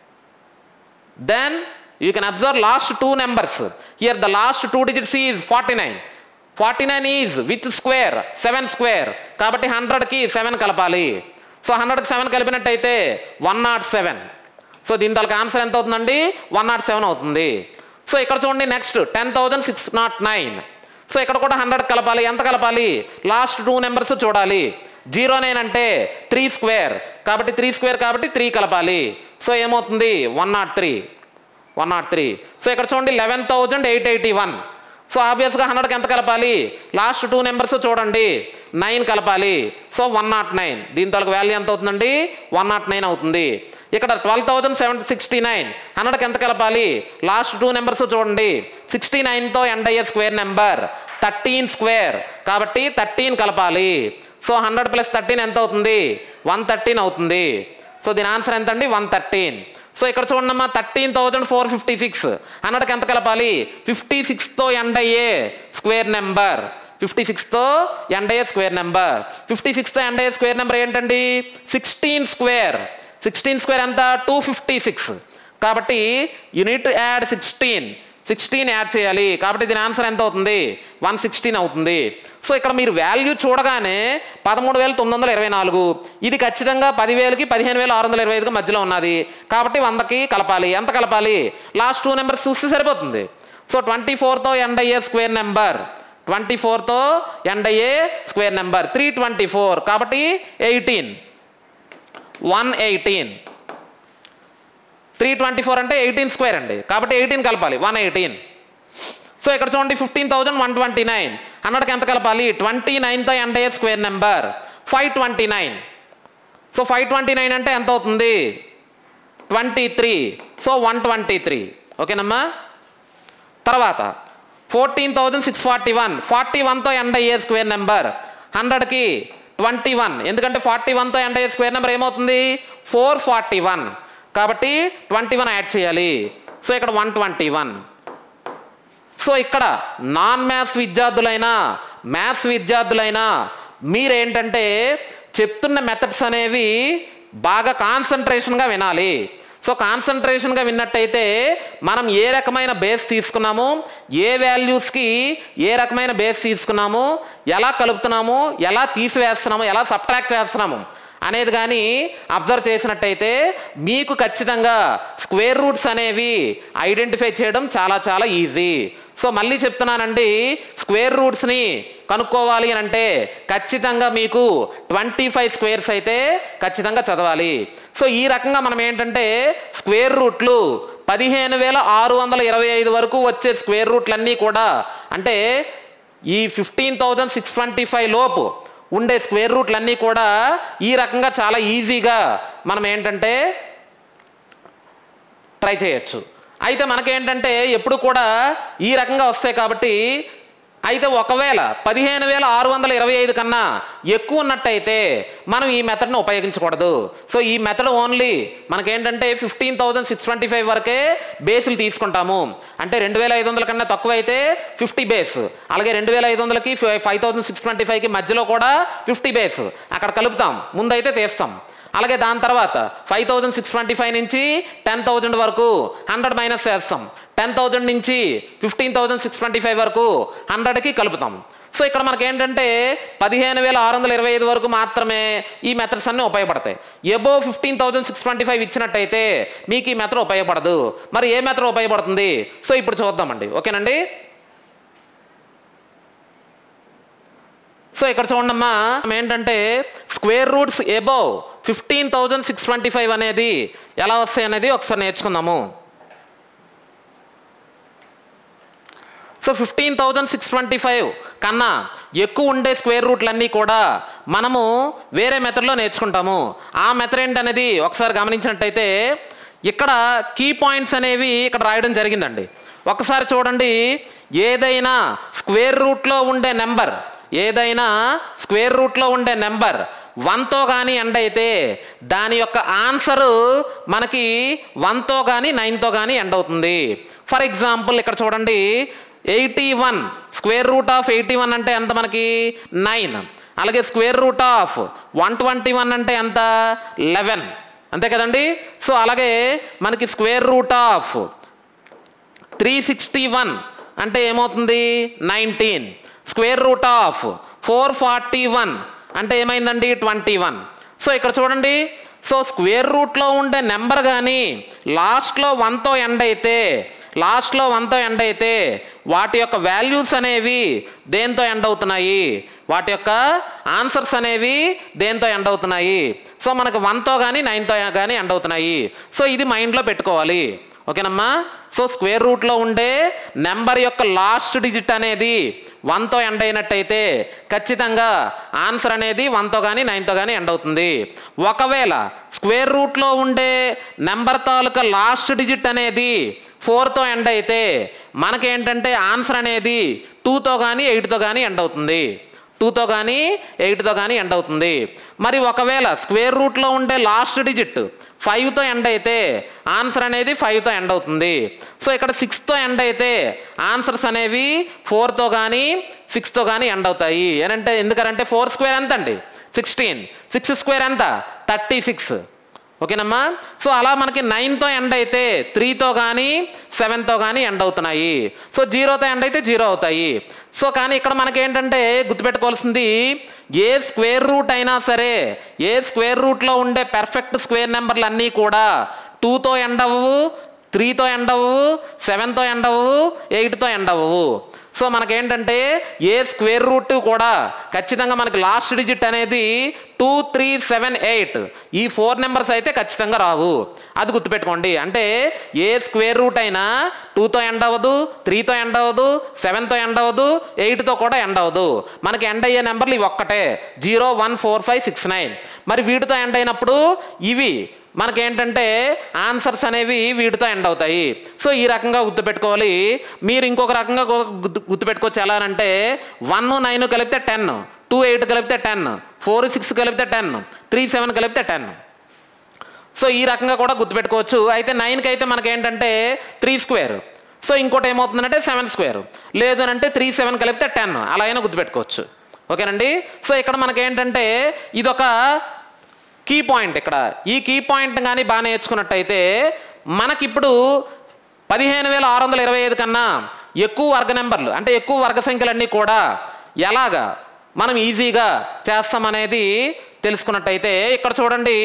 Then you can observe last two numbers. Here the last two digits is forty-nine. forty-nine is which square? seven square. కాబట్టి hundred కి seven కలపాలి. So hundred కి seven కలిపినట్టయితే one nought seven. So దీని తలకి answer ఎంత అవుతుందండి? One nought seven అవుతుంది. సో ఇక్కడ చూడండి next ten thousand six nought nine. So ఇక్కడ కూడా హండ్రెడ్ కలపాలి. ఎంత కలపాలి? లాస్ట్ టూ నెంబర్స్ చూడాలి. జీరో నైన్ అంటే త్రీ స్క్వేర్ కాబట్టి త్రీ స్క్వేర్ కాబట్టి త్రీ కలపాలి. సో ఏమవుతుంది? One nought three one nought three. So ఇక్కడ చూడండి eleven thousand eight eighty one. So ఆబ్వియస్గా హండ్రెడ్కి ఎంత కలపాలి? లాస్ట్ టూ నెంబర్స్ చూడండి, నైన్ కలపాలి. So one nought nine. దీని తలకు వాల్యూ ఎంత అవుతుందండి? వన్ నాట్ నైన్ అవుతుంది. ఇక్కడ twelve thousand seven sixty nine హండ్రెడ్కి ఎంత కలపాలి? లాస్ట్ టూ నెంబర్స్ చూడండి, సిక్స్టీ నైన్తో ఎండ్ అయ్యే స్క్వేర్ నెంబర్ థర్టీన్ స్క్వేర్ కాబట్టి థర్టీన్ కలపాలి. సో హండ్రెడ్ ప్లస్ థర్టీన్ ఎంత అవుతుంది? వన్ థర్టీన్ అవుతుంది. సో దీని ఆన్సర్ ఎంత అండి? One thirteen. సో ఇక్కడ చూడమ్మా thirteen thousand four fifty six హండ్రెడ్కి ఎంత కలపాలి? ఫిఫ్టీ సిక్స్తో ఎండ్ అయ్యే స్క్వేర్ నెంబర్ ఫిఫ్టీ సిక్స్తో ఎండ్ అయ్యే స్క్వేర్ నెంబర్ ఫిఫ్టీ సిక్స్తో ఎండ్ అయ్యే స్క్వేర్ నెంబర్ ఏంటండి? Sixteen square. సిక్స్టీన్ స్క్వేర్ ఎంత? Two fifty six. కాబట్టి you need to add sixteen. Sixteen add చేయాలి కాబట్టి దీని ఆన్సర్ ఎంత అవుతుంది? వన్ సిక్స్టీన్ అవుతుంది. సో ఇక్కడ మీరు వాల్యూ చూడగానే పదమూడు వేల తొమ్మిది వందల ఇరవై నాలుగు ఇది ఖచ్చితంగా పదివేలకి పదిహేను వేల ఆరు వందల ఇరవై ఐదుకి మధ్యలో ఉన్నది కాబట్టి వందకి కలపాలి. ఎంత కలపాలి? లాస్ట్ టూ నెంబర్స్ చూస్తే సరిపోతుంది. సో ట్వంటీ ఫోర్తో ఎండ్ అయ్యే స్క్వేర్ నెంబర్ ట్వంటీ ఫోర్తో ఎండ్ అయ్యే square number three twenty four కాబట్టి eighteen one eighteen. Three twenty four అంటే ఎయిటీన్ స్క్వేర్ అండి కాబట్టి ఎయిటీన్ కలపాలి, వన్ ఎయిటీన్. సో ఇక్కడ చూడండి fifteen thousand one twenty nine హండ్రెడ్కి ఎంత కలపాలి? ట్వంటీ నైన్తో ఎండ్ అయ్యే square number five twenty nine. So five twenty nine అంటే ఎంత అవుతుంది? Twenty three. So one twenty three. ఓకేనమ్మా. తర్వాత fourteen thousand six forty one forty వన్తో ఎండ్ అయ్యే స్క్వేర్ నెంబర్ హండ్రెడ్కి ట్వంటీ వన్ ఎందుకంటే ఫార్టీ వన్తో ఎండ్ అయ్యే స్క్వేర్ నెంబర్ ఏమవుతుంది? ఫోర్ ఫార్టీ వన్ కాబట్టి ట్వంటీ వన్ యాడ్ చేయాలి. సో ఇక్కడ వన్ ట్వంటీ వన్. సో ఇక్కడ నాన్ మ్యాథ్స్ విద్యార్థులైనా మ్యాథ్స్ విద్యార్థులైనా మీరేంటంటే చెప్తున్న మెథడ్స్ అనేవి బాగా కాన్సన్ట్రేషన్గా వినాలి. సో కాన్సన్ట్రేషన్గా విన్నట్టయితే మనం ఏ రకమైన బేస్ తీసుకున్నాము, ఏ వాల్యూస్కి ఏ రకమైన బేస్ తీసుకున్నాము, ఎలా కలుపుతున్నాము, ఎలా తీసివేస్తున్నాము, ఎలా సబ్ట్రాక్ట్ చేస్తున్నాము అనేది కానీ అబ్జర్వ్ చేసినట్టయితే మీకు ఖచ్చితంగా స్క్వేర్ రూట్స్ అనేవి ఐడెంటిఫై చేయడం చాలా చాలా ఈజీ. సో మళ్ళీ చెప్తున్నానండి, స్క్వేర్ రూట్స్ని కనుక్కోవాలి అని అంటే ఖచ్చితంగా మీకు ట్వంటీ ఫైవ్ స్క్వేర్స్ అయితే ఖచ్చితంగా చదవాలి. సో ఈ రకంగా మనం ఏంటంటే స్క్వేర్ రూట్లు పదిహేను వేల ఆరు వందల ఇరవై ఐదు వరకు వచ్చే స్క్వేర్ రూట్లన్నీ కూడా అంటే ఈ fifteen thousand six twenty five లోపు ఉండే స్క్వేర్ రూట్లన్నీ కూడా ఈ రకంగా చాలా ఈజీగా మనం ఏంటంటే ట్రై చేయొచ్చు. అయితే మనకేంటంటే ఎప్పుడు కూడా ఈ రకంగా వస్తాయి కాబట్టి అయితే ఒకవేళ పదిహేను వేల ఆరు వందల ఇరవై ఐదు కన్నా ఎక్కువ ఉన్నట్టయితే మనం ఈ మెథడ్ను ఉపయోగించకూడదు. సో ఈ మెథడ్ ఓన్లీ మనకేంటంటే fifteen thousand six twenty five వరకే బేసులు తీసుకుంటాము. అంటే రెండు వేల ఐదు వందల కన్నా తక్కువ అయితే ఫిఫ్టీ బేస్, అలాగే రెండు వేల ఐదు వందలకి ఫైవ్ థౌజండ్ సిక్స్ ట్వంటీ ఫైవ్కి మధ్యలో కూడా ఫిఫ్టీ బేస్ అక్కడ కలుపుతాం, ముందైతే తీస్తాం. అలాగే దాని తర్వాత five thousand six twenty five నుంచి టెన్ థౌజండ్ వరకు హండ్రెడ్ మైనస్ చేస్తాం, టెన్ థౌజండ్ నుంచి fifteen thousand six twenty five వరకు హండ్రెడ్కి కలుపుతాం. సో ఇక్కడ మనకి ఏంటంటే పదిహేను వేల ఆరు వందల ఇరవై ఐదు వరకు మాత్రమే ఈ మెథడ్స్ అన్నీ ఉపయోగపడతాయి. Above fifteen thousand six twenty five ఇచ్చినట్టయితే మీకు ఈ మెథడ్ ఉపయోగపడదు. మరి ఏ మెథడ్ ఉపయోగపడుతుంది? సో ఇప్పుడు చూద్దామండి. ఓకేనండి. సో ఇక్కడ చూడమ్మా ఏంటంటే square roots above fifteen thousand six twenty five అనేది ఎలా వస్తాయి అనేది ఒకసారి నేర్చుకుందాము. So fifteen thousand six twenty five కన్నా ఎక్కువ ఉండే స్క్వేర్ రూట్లన్నీ కూడా మనము వేరే మెథడ్లో నేర్చుకుంటాము. ఆ మెథడ్ ఏంటనేది ఒకసారి గమనించినట్టయితే ఇక్కడ కీ పాయింట్స్ అనేవి ఇక్కడ రాయడం జరిగిందండి. ఒకసారి చూడండి, ఏదైనా స్క్వేర్ రూట్లో ఉండే నెంబర్ ఏదైనా స్క్వేర్ రూట్లో ఉండే నెంబర్ వన్తో కానీ ఎండ్ అయితే దాని యొక్క ఆన్సరు మనకి వన్తో కానీ నైన్తో కానీ ఎండ్ అవుతుంది. ఫర్ ఎగ్జాంపుల్ ఇక్కడ చూడండి, eighty one square root of eighty one అంటే ఎంత మనకి నైన్. అలాగే square root of one twenty one అంటే ఎంత లెవెన్, అంతే కదండి. సో అలాగే మనకి square root of three sixty one అంటే ఏమవుతుంది nineteen. Square root of four forty one అంటే ఏమైందండి ట్వంటీ వన్. సో ఇక్కడ చూడండి, సో స్క్వేర్ రూట్లో ఉండే నెంబర్ కానీ లాస్ట్లో వన్తో ఎండ్ అయితే లాస్ట్లో వన్తో ఎండ్ అయితే వాటి యొక్క వాల్యూస్ అనేవి దేంతో ఎండ్ అవుతున్నాయి, వాటి యొక్క ఆన్సర్స్ అనేవి దేంతో ఎండ్ అవుతున్నాయి. సో మనకు వన్తో కానీ నైన్తో కానీ ఎండ్ అవుతున్నాయి. సో ఇది మైండ్లో పెట్టుకోవాలి, ఓకేనమ్మా. సో స్క్వేర్ రూట్లో ఉండే నెంబర్ యొక్క లాస్ట్ డిజిట్ అనేది వన్తో ఎండ్ అయినట్టయితే ఖచ్చితంగా ఆన్సర్ అనేది వన్తో కానీ నైన్తో కానీ ఎండ్ అవుతుంది. ఒకవేళ స్క్వేర్ రూట్లో ఉండే నెంబర్ తాలూకా లాస్ట్ డిజిట్ అనేది ఫోర్తో ఎండ్ అయితే మనకేంటంటే ఆన్సర్ అనేది టూతో కానీ ఎయిట్తో కానీ ఎండ్ అవుతుంది టూతో కానీ ఎయిట్తో కానీ ఎండ్ అవుతుంది. మరి ఒకవేళ స్క్వేర్ రూట్లో ఉండే లాస్ట్ డిజిట్ ఫైవ్తో ఎండ్ అయితే ఆన్సర్ అనేది ఫైవ్తో ఎండ్ అవుతుంది. సో ఇక్కడ సిక్స్తో ఎండ్ అయితే ఆన్సర్స్ అనేవి ఫోర్తో కానీ సిక్స్తో కానీ ఎండ్ అవుతాయి. ఏంటంటే ఎందుకంటే ఫోర్ స్క్వేర్ ఎంత అండి సిక్స్టీన్, సిక్స్ స్క్వేర్ ఎంత థర్టీ సిక్స్, ఓకేనమ్మా. సో అలా మనకి నైన్తో ఎండ్ అయితే త్రీతో కానీ సెవెన్తో కానీ ఎండ్ అవుతున్నాయి. సో జీరోతో ఎండ్ అయితే జీరో అవుతాయి. సో కానీ ఇక్కడ మనకి ఏంటంటే గుర్తుపెట్టుకోవాల్సింది, ఏ స్క్వేర్ రూట్ అయినా సరే ఏ స్క్వేర్ రూట్లో ఉండే పెర్ఫెక్ట్ స్క్వేర్ నెంబర్లు అన్నీ కూడా టూతో ఎండ్ అవ్వవు, త్రీతో ఎండ్ అవ్వవు, సెవెన్తో ఎండ్ అవ్వవు, ఎయిట్తో ఎండ్ అవ్వవు. సో మనకేంటంటే ఏ స్క్వేర్ రూట్ కూడా ఖచ్చితంగా మనకి లాస్ట్ డిజిట్ అనేది టూ త్రీ సెవెన్ ఎయిట్ ఈ ఫోర్ నెంబర్స్ అయితే ఖచ్చితంగా రావు, అది గుర్తుపెట్టుకోండి. అంటే ఏ స్క్వేర్ రూట్ అయినా టూతో ఎండ్ అవ్వదు, త్రీతో ఎండ్ అవ్వదు, సెవెన్తో ఎండ్ అవ్వదు, ఎయిట్తో కూడా ఎండ్ అవ్వదు. మనకి ఎండ్ అయ్యే నెంబర్లు ఇవి ఒక్కటే, zero one four five six nine. మరి వీటితో ఎండ్ అయినప్పుడు ఇవి మనకేంటంటే ఆన్సర్స్ అనేవి వీటితో ఎండ్ అవుతాయి. సో ఈ రకంగా గుర్తుపెట్టుకోవాలి. మీరు ఇంకొక రకంగా గుర్తుపెట్టుకోవచ్చు. ఎలా అంటే వన్ నైన్ కలిపితే టెన్, టూ ఎయిట్ కలిపితే టెన్, ఫోర్ సిక్స్ కలిపితే టెన్, త్రీ సెవెన్ కలిపితే టెన్. సో ఈ రకంగా కూడా గుర్తుపెట్టుకోవచ్చు. అయితే నైన్కి అయితే మనకేంటంటే త్రీ స్క్వేర్, సో ఇంకోటి ఏమవుతుందంటే సెవెన్ స్క్వేర్, లేదు అంటే త్రీ సెవెన్ కలిపితే టెన్, అలా అయినా గుర్తుపెట్టుకోవచ్చు, ఓకేనండి. సో ఇక్కడ మనకేంటంటే ఇదొక కీ పాయింట్. ఇక్కడ ఈ కీ పాయింట్ కానీ బాగా నేర్చుకున్నట్టయితే మనకిప్పుడు పదిహేను వేల ఆరు వందల ఇరవై ఐదు కన్నా ఎక్కువ వర్గ నెంబర్లు అంటే ఎక్కువ వర్గ సంఖ్యలన్నీ కూడా ఎలాగా మనం ఈజీగా చేస్తామనేది తెలుసుకున్నట్టయితే ఇక్కడ చూడండి,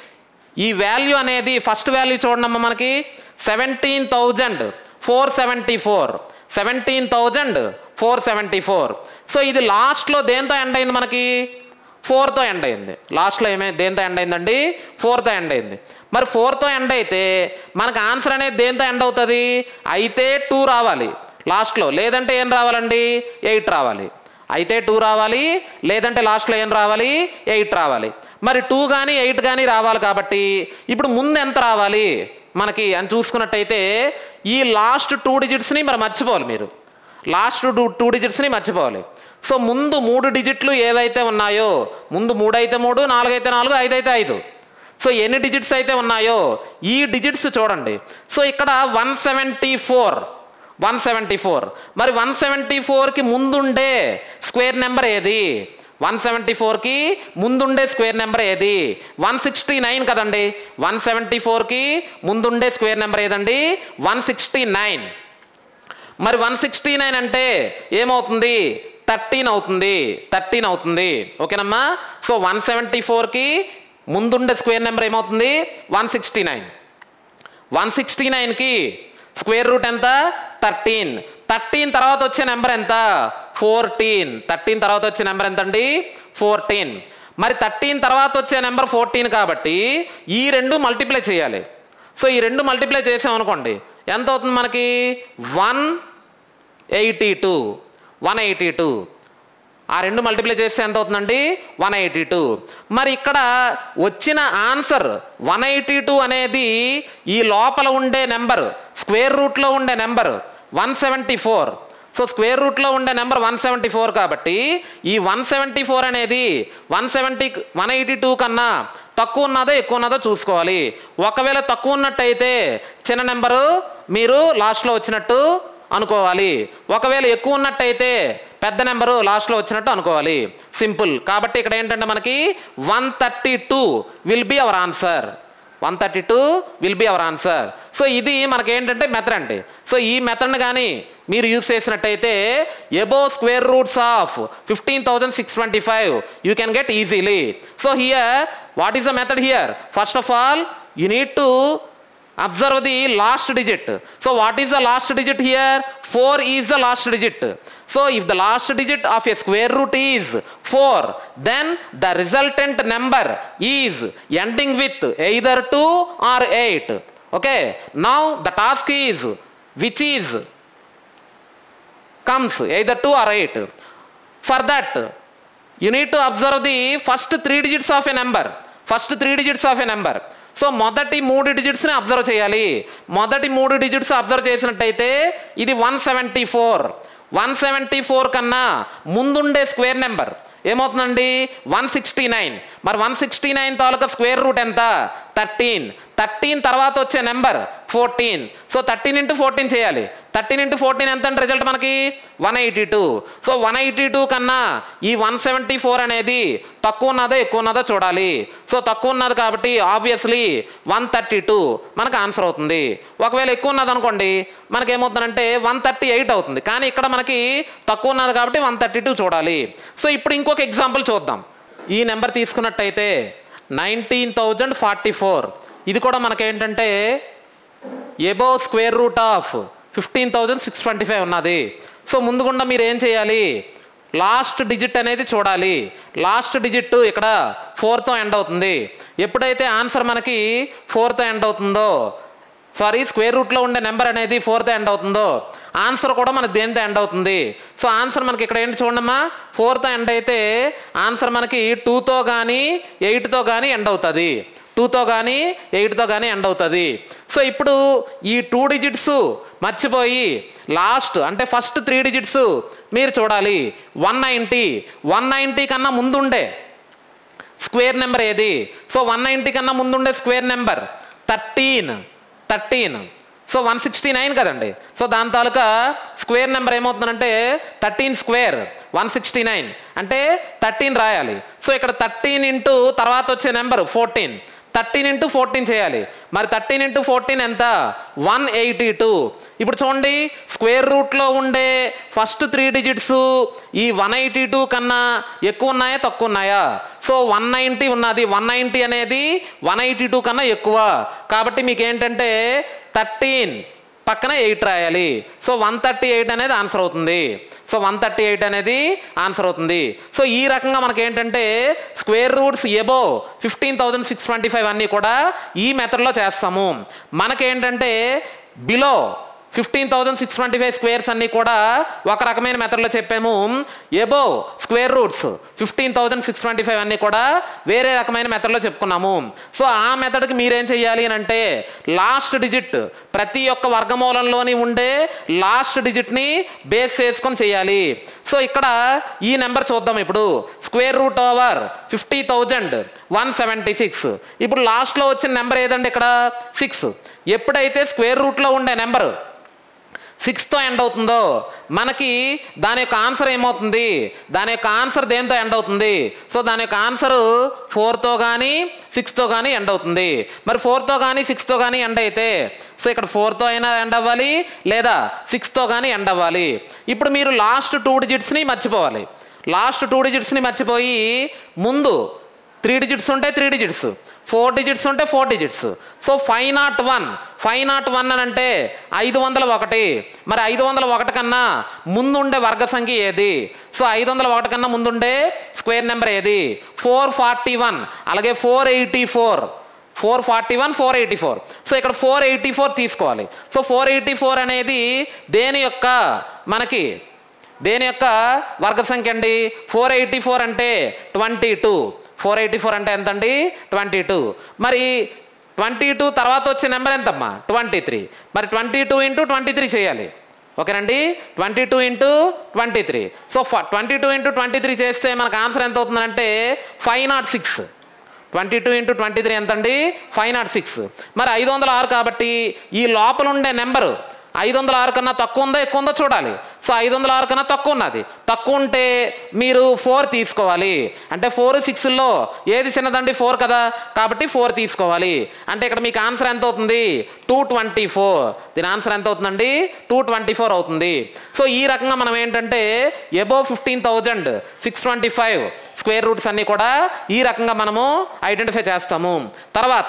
ఈ వాల్యూ అనేది ఫస్ట్ వాల్యూ చూడండి మనకి seventeen thousand four seventy four seventeen thousand four seventy four so ఇది లాస్ట్లో దేంతో ఎండ్ అయింది మనకి ఫోర్తో ఎండ్ అయింది. లాస్ట్లో ఏమే దేంతో ఎండ్ అయిందండి ఫోర్తో ఎండ్ అయింది. మరి ఫోర్తో ఎండ్ అయితే మనకు ఆన్సర్ అనేది దేంతో ఎండ్ అవుతుంది అయితే టూ రావాలి లాస్ట్లో, లేదంటే ఏం రావాలండి ఎయిట్ రావాలి. అయితే టూ రావాలి, లేదంటే లాస్ట్లో ఏం రావాలి ఎయిట్ రావాలి. మరి టూ కానీ ఎయిట్ కానీ రావాలి కాబట్టి ఇప్పుడు ముందు ఎంత రావాలి మనకి అని చూసుకున్నట్టయితే ఈ లాస్ట్ టూ డిజిట్స్ని మరి మర్చిపోవాలి. మీరు లాస్ట్ టూ టూ డిజిట్స్ని మర్చిపోవాలి. సో ముందు మూడు డిజిట్లు ఏవైతే ఉన్నాయో, ముందు మూడు అయితే మూడు, నాలుగు అయితే నాలుగు, ఐదు అయితే ఐదు, సో ఎన్ని డిజిట్స్ అయితే ఉన్నాయో ఈ డిజిట్స్ చూడండి. సో ఇక్కడ one seventy four one seventy four మరి వన్ సెవెంటీ ఫోర్కి ముందుండే స్క్వేర్ నెంబర్ ఏది వన్ సెవెంటీ ఫోర్కి ముందుండే స్క్వేర్ నెంబర్ ఏది వన్ సిక్స్టీ నైన్ కదండి. వన్ సెవెంటీ ఫోర్కి ముందుండే స్క్వేర్ నెంబర్ ఏదండి వన్ సిక్స్టీ నైన్. మరి వన్ సిక్స్టీ నైన్ అంటే ఏమవుతుంది థర్టీన్ అవుతుంది థర్టీన్ అవుతుంది ఓకేనమ్మా. సో వన్ సెవెంటీ ఫోర్కి ముందుండే స్క్వేర్ నెంబర్ ఏమవుతుంది one sixty nine. One sixty నైన్కి స్క్వేర్ రూట్ ఎంత థర్టీన్. థర్టీన్ తర్వాత వచ్చే నెంబర్ ఎంత ఫోర్టీన్. థర్టీన్ తర్వాత వచ్చే నెంబర్ ఎంత అండి ఫోర్టీన్. మరి థర్టీన్ తర్వాత వచ్చే నెంబర్ ఫోర్టీన్ కాబట్టి ఈ రెండు మల్టిప్లై చేయాలి. సో ఈ రెండు మల్టిప్లై చేసాం అనుకోండి ఎంత అవుతుంది మనకి one eighty two one eighty two ఆ రెండు మల్టిప్లై చేస్తే ఎంత అవుతుందండి వన్ ఎయిటీ టూ. మరి ఇక్కడ వచ్చిన ఆన్సర్ వన్ ఎయిటీ టూ అనేది ఈ లోపల ఉండే నెంబర్ స్క్వేర్ రూట్లో ఉండే number one seventy four. So square రూట్లో ఉండే నెంబర్ వన్ సెవెంటీ ఫోర్ కాబట్టి ఈ వన్ సెవెంటీ ఫోర్ అనేది one seventy one eighty two కన్నా తక్కువ ఉన్నదో ఎక్కువ ఉన్నదో చూసుకోవాలి. ఒకవేళ తక్కువ ఉన్నట్టయితే చిన్న నెంబరు మీరు లాస్ట్లో వచ్చినట్టు అనుకోవాలి, ఒకవేళ ఎక్కువ ఉన్నట్టయితే పెద్ద నెంబరు లాస్ట్లో వచ్చినట్టు అనుకోవాలి. సింపుల్. కాబట్టి ఇక్కడ ఏంటంటే మనకి one thirty two will be our answer. One thirty two will be our answer. So ఇది మనకి ఏంటంటే మెథడ్ అండి. సో ఈ మెథడ్ని కానీ మీరు యూజ్ చేసినట్టయితే above square roots of fifteen thousand six twenty five you can get easily. So here what is the method here? First of all you need to observe the last digit. So what is the last digit here? four is the last digit. So if the last digit of a square root is four, then the resultant number is ending with either two or eight. Okay, now the task is which is comes either two or eight. For that you need to observe the first three digits of a number. First three digits of a number. So మొదటి మూడు డిజిట్స్ని observe చేయాలి. మొదటి మూడు digits observe చేసినట్టయితే ఇది one seventy four. One seventy four కన్నా ముందుండే square number ఏమవుతుందండి వన్ సిక్స్టీ నైన్. మరి వన్ సిక్స్టీ నైన్ తాలూకా స్క్వేర్ రూట్ ఎంత? థర్టీన్. థర్టీన్ తర్వాత వచ్చే number fourteen. So thirteen into fourteen చేయాలి. థర్టీన్ ఇంటూ ఫోర్టీన్ ఎంత అంటే రిజల్ట్ మనకి one eighty two. So one eighty two కన్నా ఈ వన్ సెవెంటీ ఫోర్ అనేది తక్కువ ఉన్నదో ఎక్కువ ఉన్నదో చూడాలి. సో తక్కువ ఉన్నది కాబట్టి ఆబ్వియస్లీ వన్ థర్టీ టూ మనకు ఆన్సర్ అవుతుంది. ఒకవేళ ఎక్కువ ఉన్నది అనుకోండి మనకి ఏమవుతుందంటే వన్ థర్టీ ఎయిట్ అవుతుంది. కానీ ఇక్కడ మనకి తక్కువ ఉన్నది కాబట్టి వన్ థర్టీ టూ చూడాలి. సో ఇప్పుడు ఇంకొక ఎగ్జాంపుల్ చూద్దాం. ఈ నెంబర్ తీసుకున్నట్టయితే నైన్టీన్ థౌజండ్ ఫార్టీ ఫోర్. ఇది కూడా మనకేంటంటే above square root of fifteen thousand six twenty five ఉన్నది. సో ముందుగుండా మీరు ఏం చేయాలి? లాస్ట్ డిజిట్ అనేది చూడాలి. లాస్ట్ డిజిట్ ఇక్కడ ఫోర్తో ఎండ్ అవుతుంది. ఎప్పుడైతే ఆన్సర్ మనకి ఫోర్తో ఎండ్ అవుతుందో, సారీ స్క్వేర్ రూట్లో ఉండే నెంబర్ అనేది ఫోర్తో ఎండ్ అవుతుందో ఆన్సర్ కూడా మనకి దేనితో ఎండ్ అవుతుంది. సో ఆన్సర్ మనకి ఇక్కడ ఏంటి చూడమ్మా, ఫోర్తో ఎండ్ అయితే ఆన్సర్ మనకి టూతో కానీ ఎయిట్తో కానీ ఎండ్ అవుతుంది. టూతో కానీ ఎయిట్తో కానీ ఎండ్ అవుతుంది. సో ఇప్పుడు ఈ టూ డిజిట్స్ మర్చిపోయి లాస్ట్ అంటే ఫస్ట్ త్రీ డిజిట్స్ మీరు చూడాలి. వన్ నైంటీ వన్ నైంటీ కన్నా ముందుండే స్క్వేర్ నెంబర్ ఏది? సో వన్ నైంటీ కన్నా ముందుండే square number thirteen. Thirteen so one sixty nine కదండి. సో దాని తాలూకా స్క్వేర్ నెంబర్ ఏమవుతుందంటే thirteen square one sixty nine అంటే థర్టీన్ రాయాలి. సో ఇక్కడ థర్టీన్ ఇంటూ తర్వాత వచ్చే number fourteen. Thirteen into fourteen చేయాలి. మరి థర్టీన్ ఇంటూ ఫోర్టీన్ ఎంత? One eighty two. ఇప్పుడు చూడండి స్క్వేర్ రూట్లో ఉండే ఫస్ట్ త్రీ డిజిట్స్ ఈ వన్ ఎయిటీ టూ కన్నా ఎక్కువ ఉన్నాయా తక్కువ ఉన్నాయా? సో వన్ నైంటీ ఉన్నది. వన్ నైంటీ అనేది వన్ ఎయిటీ టూ కన్నా ఎక్కువ కాబట్టి మీకు ఏంటంటే థర్టీన్ పక్కన ఎయిట్ రాయాలి. సో వన్ థర్టీ ఎయిట్ అనేది ఆన్సర్ అవుతుంది. సో వన్ థర్టీ ఎయిట్ అనేది ఆన్సర్ అవుతుంది. సో ఈ రకంగా మనకి ఏంటంటే square roots above fifteen thousand six twenty five అన్నీ కూడా ఈ మెథడ్లో చేస్తాము. మనకేంటంటే below fifteen thousand six twenty five squares అన్నీ కూడా ఒక రకమైన మెథడ్లో చెప్పాము. Above square roots fifteen thousand six twenty five అన్నీ కూడా వేరే రకమైన మెథడ్లో చెప్పుకున్నాము. సో ఆ మెథడ్కి మీరేం చేయాలి అని అంటే లాస్ట్ డిజిట్ ప్రతి ఒక్క వర్గమూలంలోని ఉండే లాస్ట్ డిజిట్ని బేస్ చేసుకొని చేయాలి. సో ఇక్కడ ఈ నెంబర్ చూద్దాం. ఇప్పుడు square root over fifty thousand one seventy six. ఇప్పుడు లాస్ట్లో వచ్చిన నెంబర్ ఏదండి? ఇక్కడ సిక్స్. ఎప్పుడైతే స్క్వేర్ రూట్లో ఉండే నెంబర్ సిక్స్తో ఎండ్ అవుతుందో మనకి దాని యొక్క ఆన్సర్ ఏమవుతుంది? దాని యొక్క ఆన్సర్ దేంతో ఎండ్ అవుతుంది? సో దాని యొక్క ఆన్సర్ ఫోర్తో కానీ సిక్స్తో కానీ ఎండ్ అవుతుంది. మరి ఫోర్తో కానీ సిక్స్తో కానీ ఎండ్ అయితే సో ఇక్కడ ఫోర్తో అయినా ఎండ్ అవ్వాలి లేదా సిక్స్తో కానీ ఎండ్ అవ్వాలి. ఇప్పుడు మీరు లాస్ట్ టూ డిజిట్స్ని మర్చిపోవాలి. లాస్ట్ టూ డిజిట్స్ని మర్చిపోయి ముందు త్రీ డిజిట్స్ ఉంటే త్రీ డిజిట్స్, ఫోర్ డిజిట్స్ ఉంటే four digits. So five nought one five nought one అని అంటే ఐదు వందల ఒకటి. మరి ఐదు వందల ఒకటి కన్నా ముందుండే వర్గ సంఖ్య ఏది? సో ఐదు వందల ఒకటి కన్నా ముందుండే స్క్వేర్ నెంబర్ ఏది? Four forty one. అలాగే four eighty four four forty one four eighty four. So ఇక్కడ ఫోర్ ఎయిటీ ఫోర్ తీసుకోవాలి. సో ఫోర్ ఎయిటీ ఫోర్ అనేది దేని యొక్క మనకి దేని యొక్క వర్గ సంఖ్య అండి? ఫోర్ ఎయిటీ ఫోర్ అంటే twenty two. Four eighty four అంటే ఎంత అండి? Twenty two. మరి ట్వంటీ టూ తర్వాత వచ్చే నెంబర్ ఎంతమ్మా? Twenty three. మరి twenty two into twenty three చేయాలి. ఓకేనండి, twenty two into twenty three. So twenty two into twenty three చేస్తే మనకు ఆన్సర్ ఎంత అవుతుందంటే five nought six. Twenty two into twenty three ఎంత అండి? Five nought six. మరి ఐదు వందల ఆరు కాబట్టి ఈ లోపల ఉండే నెంబరు ఐదు వందల ఆరు కన్నా తక్కువ ఉందో ఎక్కువ ఉందో చూడాలి. సో ఐదు వందల ఆరు కన్నా తక్కువ ఉన్నది. తక్కువ ఉంటే మీరు ఫోర్ తీసుకోవాలి. అంటే ఫోర్ సిక్స్లో ఏది చిన్నదండి? ఫోర్ కదా, కాబట్టి ఫోర్ తీసుకోవాలి. అంటే ఇక్కడ మీకు ఆన్సర్ ఎంత అవుతుంది? Two twenty four. దీని ఆన్సర్ ఎంత అవుతుందండి? టూ ట్వంటీ ఫోర్ అవుతుంది. సో ఈ రకంగా మనం ఏంటంటే above fifteen thousand six twenty five square roots అన్నీ కూడా ఈ రకంగా మనము ఐడెంటిఫై చేస్తాము. తర్వాత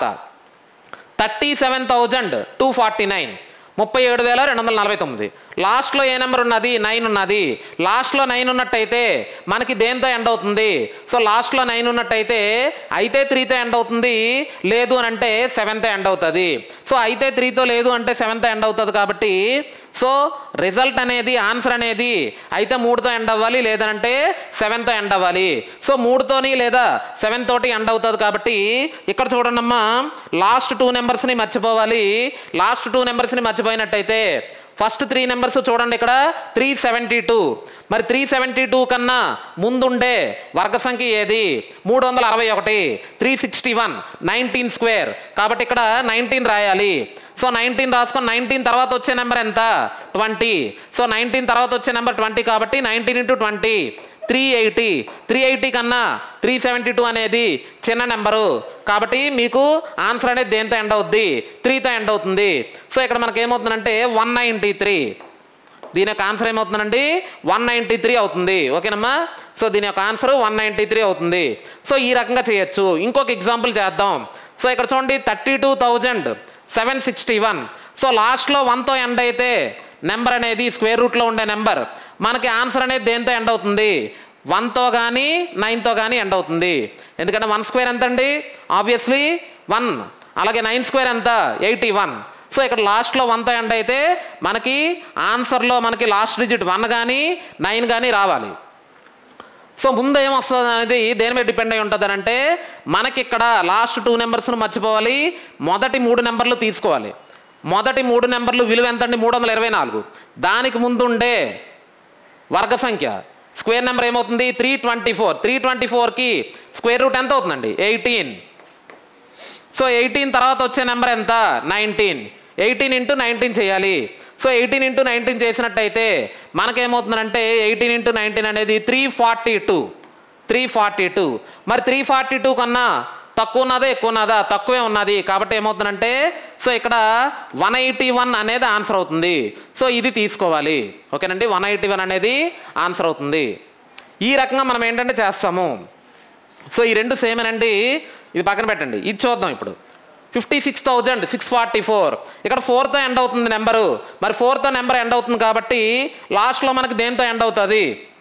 thirty seven thousand two forty nine ముప్పై ఏడు వేల రెండు వందల నలభై తొమ్మిది. లాస్ట్లో ఏ నెంబర్ ఉన్నది? నైన్ ఉన్నది. లాస్ట్లో నైన్ ఉన్నట్టయితే మనకి దేంతో ఎండ్ అవుతుంది? సో లాస్ట్లో నైన్ ఉన్నట్టయితే అయితే త్రీతో ఎండ్ అవుతుంది, లేదు అని అంటే సెవెన్తో ఎండ్ అవుతుంది. సో అయితే త్రీతో లేదు అంటే సెవెన్తో ఎండ్ అవుతుంది. కాబట్టి సో రిజల్ట్ అనేది ఆన్సర్ అనేది అయితే మూడుతో ఎండ్ అవ్వాలి, లేదంటే సెవెన్తో ఎండ్ అవ్వాలి. సో మూడుతోని లేదా సెవెన్ తోటి ఎండ్ అవుతుంది. కాబట్టి ఇక్కడ చూడండి అమ్మా, లాస్ట్ టూ నెంబర్స్ని మర్చిపోవాలి. లాస్ట్ టూ నెంబర్స్ని మర్చిపోయినట్టయితే ఫస్ట్ త్రీ నెంబర్స్ చూడండి, ఇక్కడ త్రీ సెవెంటీ టూ. మరి త్రీ సెవెంటీ టూ కన్నా ముందుండే వర్గ సంఖ్య ఏది? మూడు వందల అరవై ఒకటి. Three sixty one nineteen square. కాబట్టి ఇక్కడ నైన్టీన్ రాయాలి. సో నైన్టీన్ రాసుకొని నైన్టీన్ తర్వాత వచ్చే నెంబర్ ఎంత? ట్వంటీ. సో నైన్టీన్ తర్వాత వచ్చే నెంబర్ ట్వంటీ కాబట్టి nineteen into twenty three eighty. Three eighty కన్నా త్రీ సెవెంటీ టూ అనేది చిన్న నెంబరు. కాబట్టి మీకు ఆన్సర్ అనేది దేంతో ఎండ్ అవుద్ది? త్రీతో ఎండ్ అవుతుంది. సో ఇక్కడ మనకి ఏమవుతుందంటే వన్ నైంటీ త్రీ. దీని యొక్క ఆన్సర్ ఏమవుతుందండి? వన్ నైంటీ త్రీ అవుతుంది. ఓకేనమ్మా, సో దీని యొక్క ఆన్సర్ వన్ నైంటీ త్రీ అవుతుంది. సో ఈ రకంగా చేయొచ్చు. ఇంకొక ఎగ్జాంపుల్ చేద్దాం. సో ఇక్కడ చూడండి, thirty two thousand seven sixty one. So లాస్ట్లో వన్తో ఎండ్ అయితే నెంబర్ అనేది స్క్వేర్ రూట్లో ఉండే నెంబర్ మనకి ఆన్సర్ అనేది దేంతో ఎండ్ అవుతుంది? వన్తో కానీ నైన్తో కానీ ఎండ్ అవుతుంది. ఎందుకంటే వన్ స్క్వేర్ ఎంత అండి? Obviously one. అలాగే నైన్ స్క్వేర్ ఎంత? Eighty one. సో ఇక్కడ లాస్ట్లో వన్తో ఎండ్ అయితే మనకి ఆన్సర్లో మనకి లాస్ట్ డిజిట్ వన్ కానీ నైన్ కానీ రావాలి. సో ముందు ఏమొస్తుంది అనేది దేని మీద డిపెండ్ అయి ఉంటుంది అంటే మనకి ఇక్కడ లాస్ట్ టూ నెంబర్స్ను మర్చిపోవాలి, మొదటి మూడు నెంబర్లు తీసుకోవాలి. మొదటి మూడు నెంబర్లు విలువ ఎంత అండి? మూడు వందల ఇరవై నాలుగు. దానికి ముందు ఉండే వర్గ సంఖ్య స్క్వేర్ నెంబర్ ఏమవుతుంది? Three twenty four. Three twenty ఫోర్కి స్క్వేర్ రూట్ ఎంత అవుతుందండి? ఎయిటీన్. సో ఎయిటీన్ తర్వాత వచ్చే నెంబర్ ఎంత? నైన్టీన్. ఎయిటీన్ ఇంటూ నైన్టీన్ చేయాలి. సో ఎయిటీన్ ఇంటూ నైన్టీన్ చేసినట్టయితే మనకేమవుతుందంటే ఎయిటీన్ ఇంటూ నైన్టీన్ అనేది three forty two. Three forty two. మరి త్రీ ఫార్టీ టూ కన్నా తక్కువ ఉన్నదా ఎక్కువ ఉన్నదా? తక్కువే ఉన్నది. కాబట్టి ఏమవుతుందంటే సో ఇక్కడ వన్ ఎయిటీ వన్ అనేది ఆన్సర్ అవుతుంది. సో ఇది తీసుకోవాలి. ఓకేనండి, వన్ ఎయిటీ వన్ అనేది ఆన్సర్ అవుతుంది. ఈ రకంగా మనం ఏంటంటే చేస్తాము. సో ఈ రెండు సేమేనండి. ఇది పక్కన పెట్టండి, ఇది చూద్దాం ఇప్పుడు. Fifty six thousand six forty four. ఇక్కడ ఫోర్తో ఎండ్ అవుతుంది నెంబరు. మరి ఫోర్తో నెంబర్ ఎండ్ అవుతుంది కాబట్టి లాస్ట్లో మనకి దేంతో ఎండ్ అవుతుంది?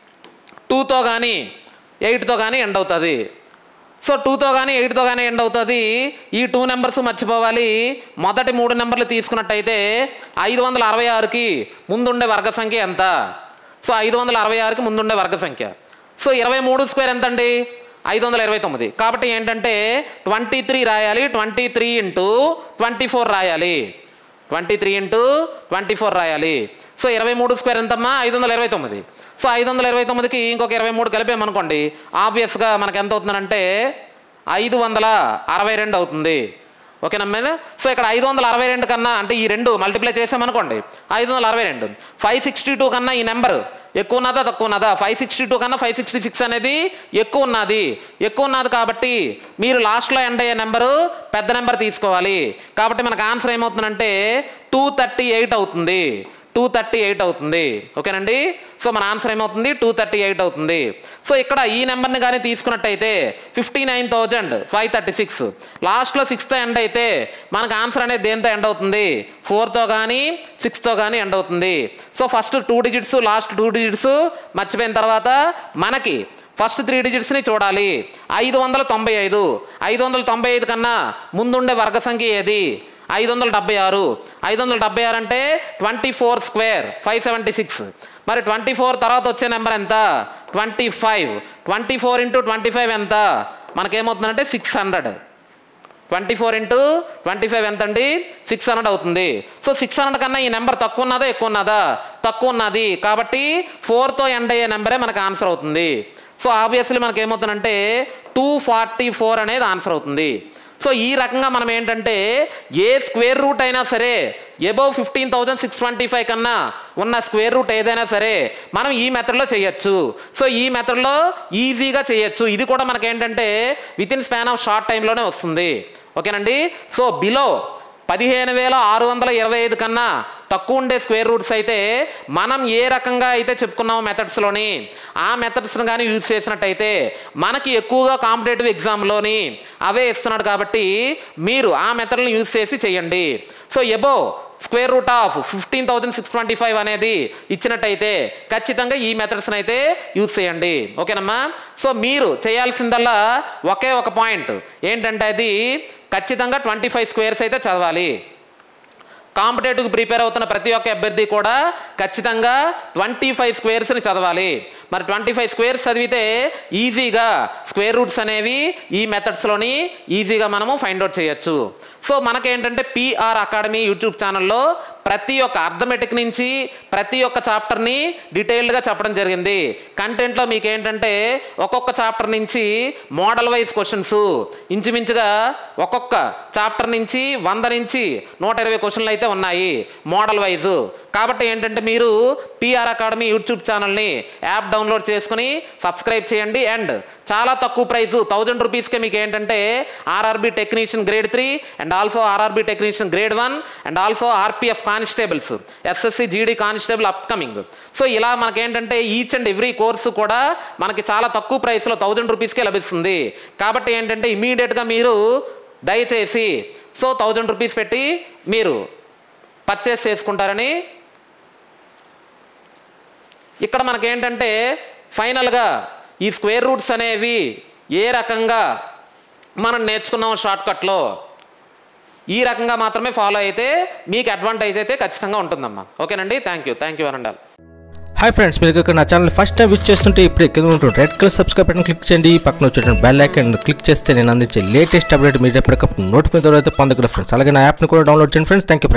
టూతో కానీ ఎయిట్తో కానీ ఎండ్ అవుతుంది. సో టూతో కానీ ఎయిట్తో కానీ ఎండ్ అవుతుంది. ఈ టూ నెంబర్స్ మర్చిపోవాలి. మొదటి మూడు నెంబర్లు తీసుకున్నట్టయితే ఐదు వందల అరవై ఆరుకి ముందుండే వర్గ సంఖ్య ఎంత? సో ఐదు వందల అరవై ఆరుకి ముందుండే వర్గ సంఖ్య. సో ఇరవై మూడు స్క్వేర్ ఎంత అండి? ఐదు వందల ఇరవై తొమ్మిది. కాబట్టి ఏంటంటే ట్వంటీ త్రీ రాయాలి. Twenty three into twenty four రాయాలి. Twenty three into twenty four రాయాలి. సో ఇరవై మూడు స్క్వేర్ ఎంతమ్మా? ఐదు వందల ఇరవై తొమ్మిది. సో ఐదు వందల ఇరవై తొమ్మిదికి ఇంకొక ఇరవై మూడు కలిపామనుకోండి, ఆబ్వియస్గా మనకు ఎంత అవుతుందంటే ఐదు వందల అరవై రెండు అవుతుంది. ఓకేనమ్మా. సో ఇక్కడ ఐదు వందల అరవై రెండు కన్నా అంటే ఈ రెండు మల్టిప్లై చేసామనుకోండి, ఐదు వందల అరవై రెండు. ఫైవ్ సిక్స్టీ టూ కన్నా ఈ నెంబర్ ఎక్కువ ఉన్నదా తక్కువ ఉన్నదా? ఫైవ్ సిక్స్టీ టూ కన్నా ఫైవ్ సిక్స్టీ సిక్స్ అనేది ఎక్కువ ఉన్నది. ఎక్కువ ఉన్నది కాబట్టి మీరు లాస్ట్లో ఎండ్ అయ్యే నెంబరు పెద్ద నెంబర్ తీసుకోవాలి. కాబట్టి మనకు ఆన్సర్ ఏమవుతుందంటే టూ థర్టీ ఎయిట్ అవుతుంది. టూ థర్టీ ఎయిట్ అవుతుంది. ఓకేనండి. సో మన ఆన్సర్ ఏమవుతుంది? టూ థర్టీ ఎయిట్ అవుతుంది. సో ఇక్కడ ఈ నెంబర్ని కానీ తీసుకున్నట్టయితే fifty nine thousand five thirty six. లాస్ట్లో సిక్స్తో ఎండ్ అయితే మనకు ఆన్సర్ అనేది దేంతో ఎండ్ అవుతుంది? ఫోర్తో కానీ సిక్స్తో కానీ ఎండ్ అవుతుంది. So first two digits last two digits మర్చిపోయిన తర్వాత మనకి ఫస్ట్ త్రీ డిజిట్స్ని చూడాలి. ఐదు వందల తొంభై ఐదు. ఐదు వందల తొంభై ఐదు కన్నా ముందుండే వర్గ సంఖ్య ఏది? ఐదు వందల డెబ్బై ఆరు. ఐదు వందల డెబ్బై ఆరు అంటే twenty four square five seventy six. మరి ట్వంటీ ఫోర్ తర్వాత వచ్చే నెంబర్ ఎంత? Twenty five. Twenty four into twenty five ఎంత? మనకేమవుతుందంటే six hundred. Twenty four into twenty five ఎంత అండి? సిక్స్ హండ్రెడ్ అవుతుంది. సో సిక్స్ హండ్రెడ్ కన్నా ఈ నెంబర్ తక్కువ ఉన్నదా ఎక్కువ ఉన్నదా? తక్కువ ఉన్నది. కాబట్టి ఫోర్తో ఎండ్ అయ్యే నెంబరే మనకు ఆన్సర్ అవుతుంది. సో ఆబ్వియస్లీ మనకి ఏమవుతుందంటే టూ ఫార్టీ ఫోర్ అనేది ఆన్సర్ అవుతుంది. సో ఈ రకంగా మనం ఏంటంటే ఏ స్క్వేర్ రూట్ అయినా సరే above fifteen thousand six twenty five కన్నా ఉన్న స్క్వేర్ రూట్ ఏదైనా సరే మనం ఈ మెథడ్లో చేయొచ్చు. సో ఈ మెథడ్లో ఈజీగా చేయొచ్చు. ఇది కూడా మనకి ఏంటంటే within span of short టైంలోనే వస్తుంది. ఓకేనండి. సో బిలో పదిహేను వేల ఆరు వందల ఇరవై ఐదు కన్నా తక్కువ ఉండే స్క్వేర్ రూట్స్ అయితే మనం ఏ రకంగా అయితే చెప్పుకున్నామో మెథడ్స్లోని ఆ మెథడ్స్ని కానీ యూజ్ చేసినట్టయితే మనకి ఎక్కువగా కాంపిటేటివ్ ఎగ్జామ్లోని అవే ఇస్తున్నాడు. కాబట్టి మీరు ఆ మెథడ్ని యూజ్ చేసి చేయండి. So above square root of fifteen thousand six twenty five అనేది ఇచ్చినట్టయితే ఖచ్చితంగా ఈ మెథడ్స్ని అయితే యూజ్ చేయండి. ఓకేనమ్మా. సో మీరు చేయాల్సిందల్లా ఒకే ఒక పాయింట్ ఏంటంటే అది ఖచ్చితంగా ట్వంటీ ఫైవ్ స్క్వేర్స్ అయితే చదవాలి. కాంపిటేటివ్కి ప్రిపేర్ అవుతున్న ప్రతి ఒక్క అభ్యర్థి కూడా ఖచ్చితంగా ట్వంటీ ఫైవ్ స్క్వేర్స్ని చదవాలి. మరి ట్వంటీ ఫైవ్ స్క్వేర్స్ చదివితే ఈజీగా స్క్వేర్ రూట్స్ అనేవి ఈ మెథడ్స్లోని ఈజీగా మనము ఫైండ్ అవుట్ చేయొచ్చు. సో మనకేంటంటే పిఆర్ అకాడమీ యూట్యూబ్ ఛానల్లో ప్రతి ఒక్క అర్థమెటిక్ నుంచి ప్రతి ఒక్క చాప్టర్ని డీటెయిల్డ్గా చెప్పడం జరిగింది. కంటెంట్లో మీకు ఏంటంటే ఒక్కొక్క చాప్టర్ నుంచి మోడల్ వైజ్ క్వశ్చన్స్ ఇంచుమించుగా ఒక్కొక్క చాప్టర్ నుంచి వంద నుంచి నూట ఇరవై క్వశ్చన్లు అయితే ఉన్నాయి మోడల్ వైజ్. కాబట్టి ఏంటంటే మీరు పిఆర్ అకాడమీ యూట్యూబ్ ఛానల్ని యాప్ డౌన్లోడ్ చేసుకుని సబ్స్క్రైబ్ చేయండి. అండ్ చాలా తక్కువ ప్రైస్ థౌజండ్ రూపీస్కే మీకు ఏంటంటే RRB technician grade three and also RRB technician grade one and also RPF constables SSC GD constable upcoming. So ఇలా మనకేంటంటే ఈచ్ అండ్ ఎవ్రీ కోర్సు కూడా మనకి చాలా తక్కువ ప్రైస్లో థౌజండ్ రూపీస్కే లభిస్తుంది. కాబట్టి ఏంటంటే ఇమీడియట్గా మీరు దయచేసి సో థౌజండ్ రూపీస్ పెట్టి మీరు పర్చేస్ చేసుకుంటారని ఇక్కడ మనకేంటంటే ఫైనల్గా ఈ స్క్వేర్ రూట్స్ అనేవి ఏ రకంగా మనం నేర్చుకున్నాం షార్ట్కట్లో ఈ రకంగా మాత్రమే ఫాలో అయితే మీకు అడ్వాంటేజ్ అయితే ఖచ్చితంగా ఉంటుందమ్మా. ఓకేనండి. థ్యాంక్ యూ థ్యాంక్ యూ అనండి. హాయ్ ఫ్రెండ్స్, మీరు ఇక్కడ నా ఛానల్ ఫస్ట్ టైం విజిట్ చేస్తుంటే ఇప్పుడు కింద ఉంటుంది red colour subscribe button click చేయండి. పక్కన వచ్చేటువంటి బెల్ ఐకాన్ క్లిక్ చేస్తే నేను అందించే లేటెస్ట్ అప్డేట్ మీరు ఎప్పటికప్పుడు నోటిఫికేషన్ అయితే పొందగలరు ఫ్రెండ్స్. అలాగే నా యాప్ని కూడా డౌన్లోడ్ చేయండి ఫ్రెండ్స్. Thank you.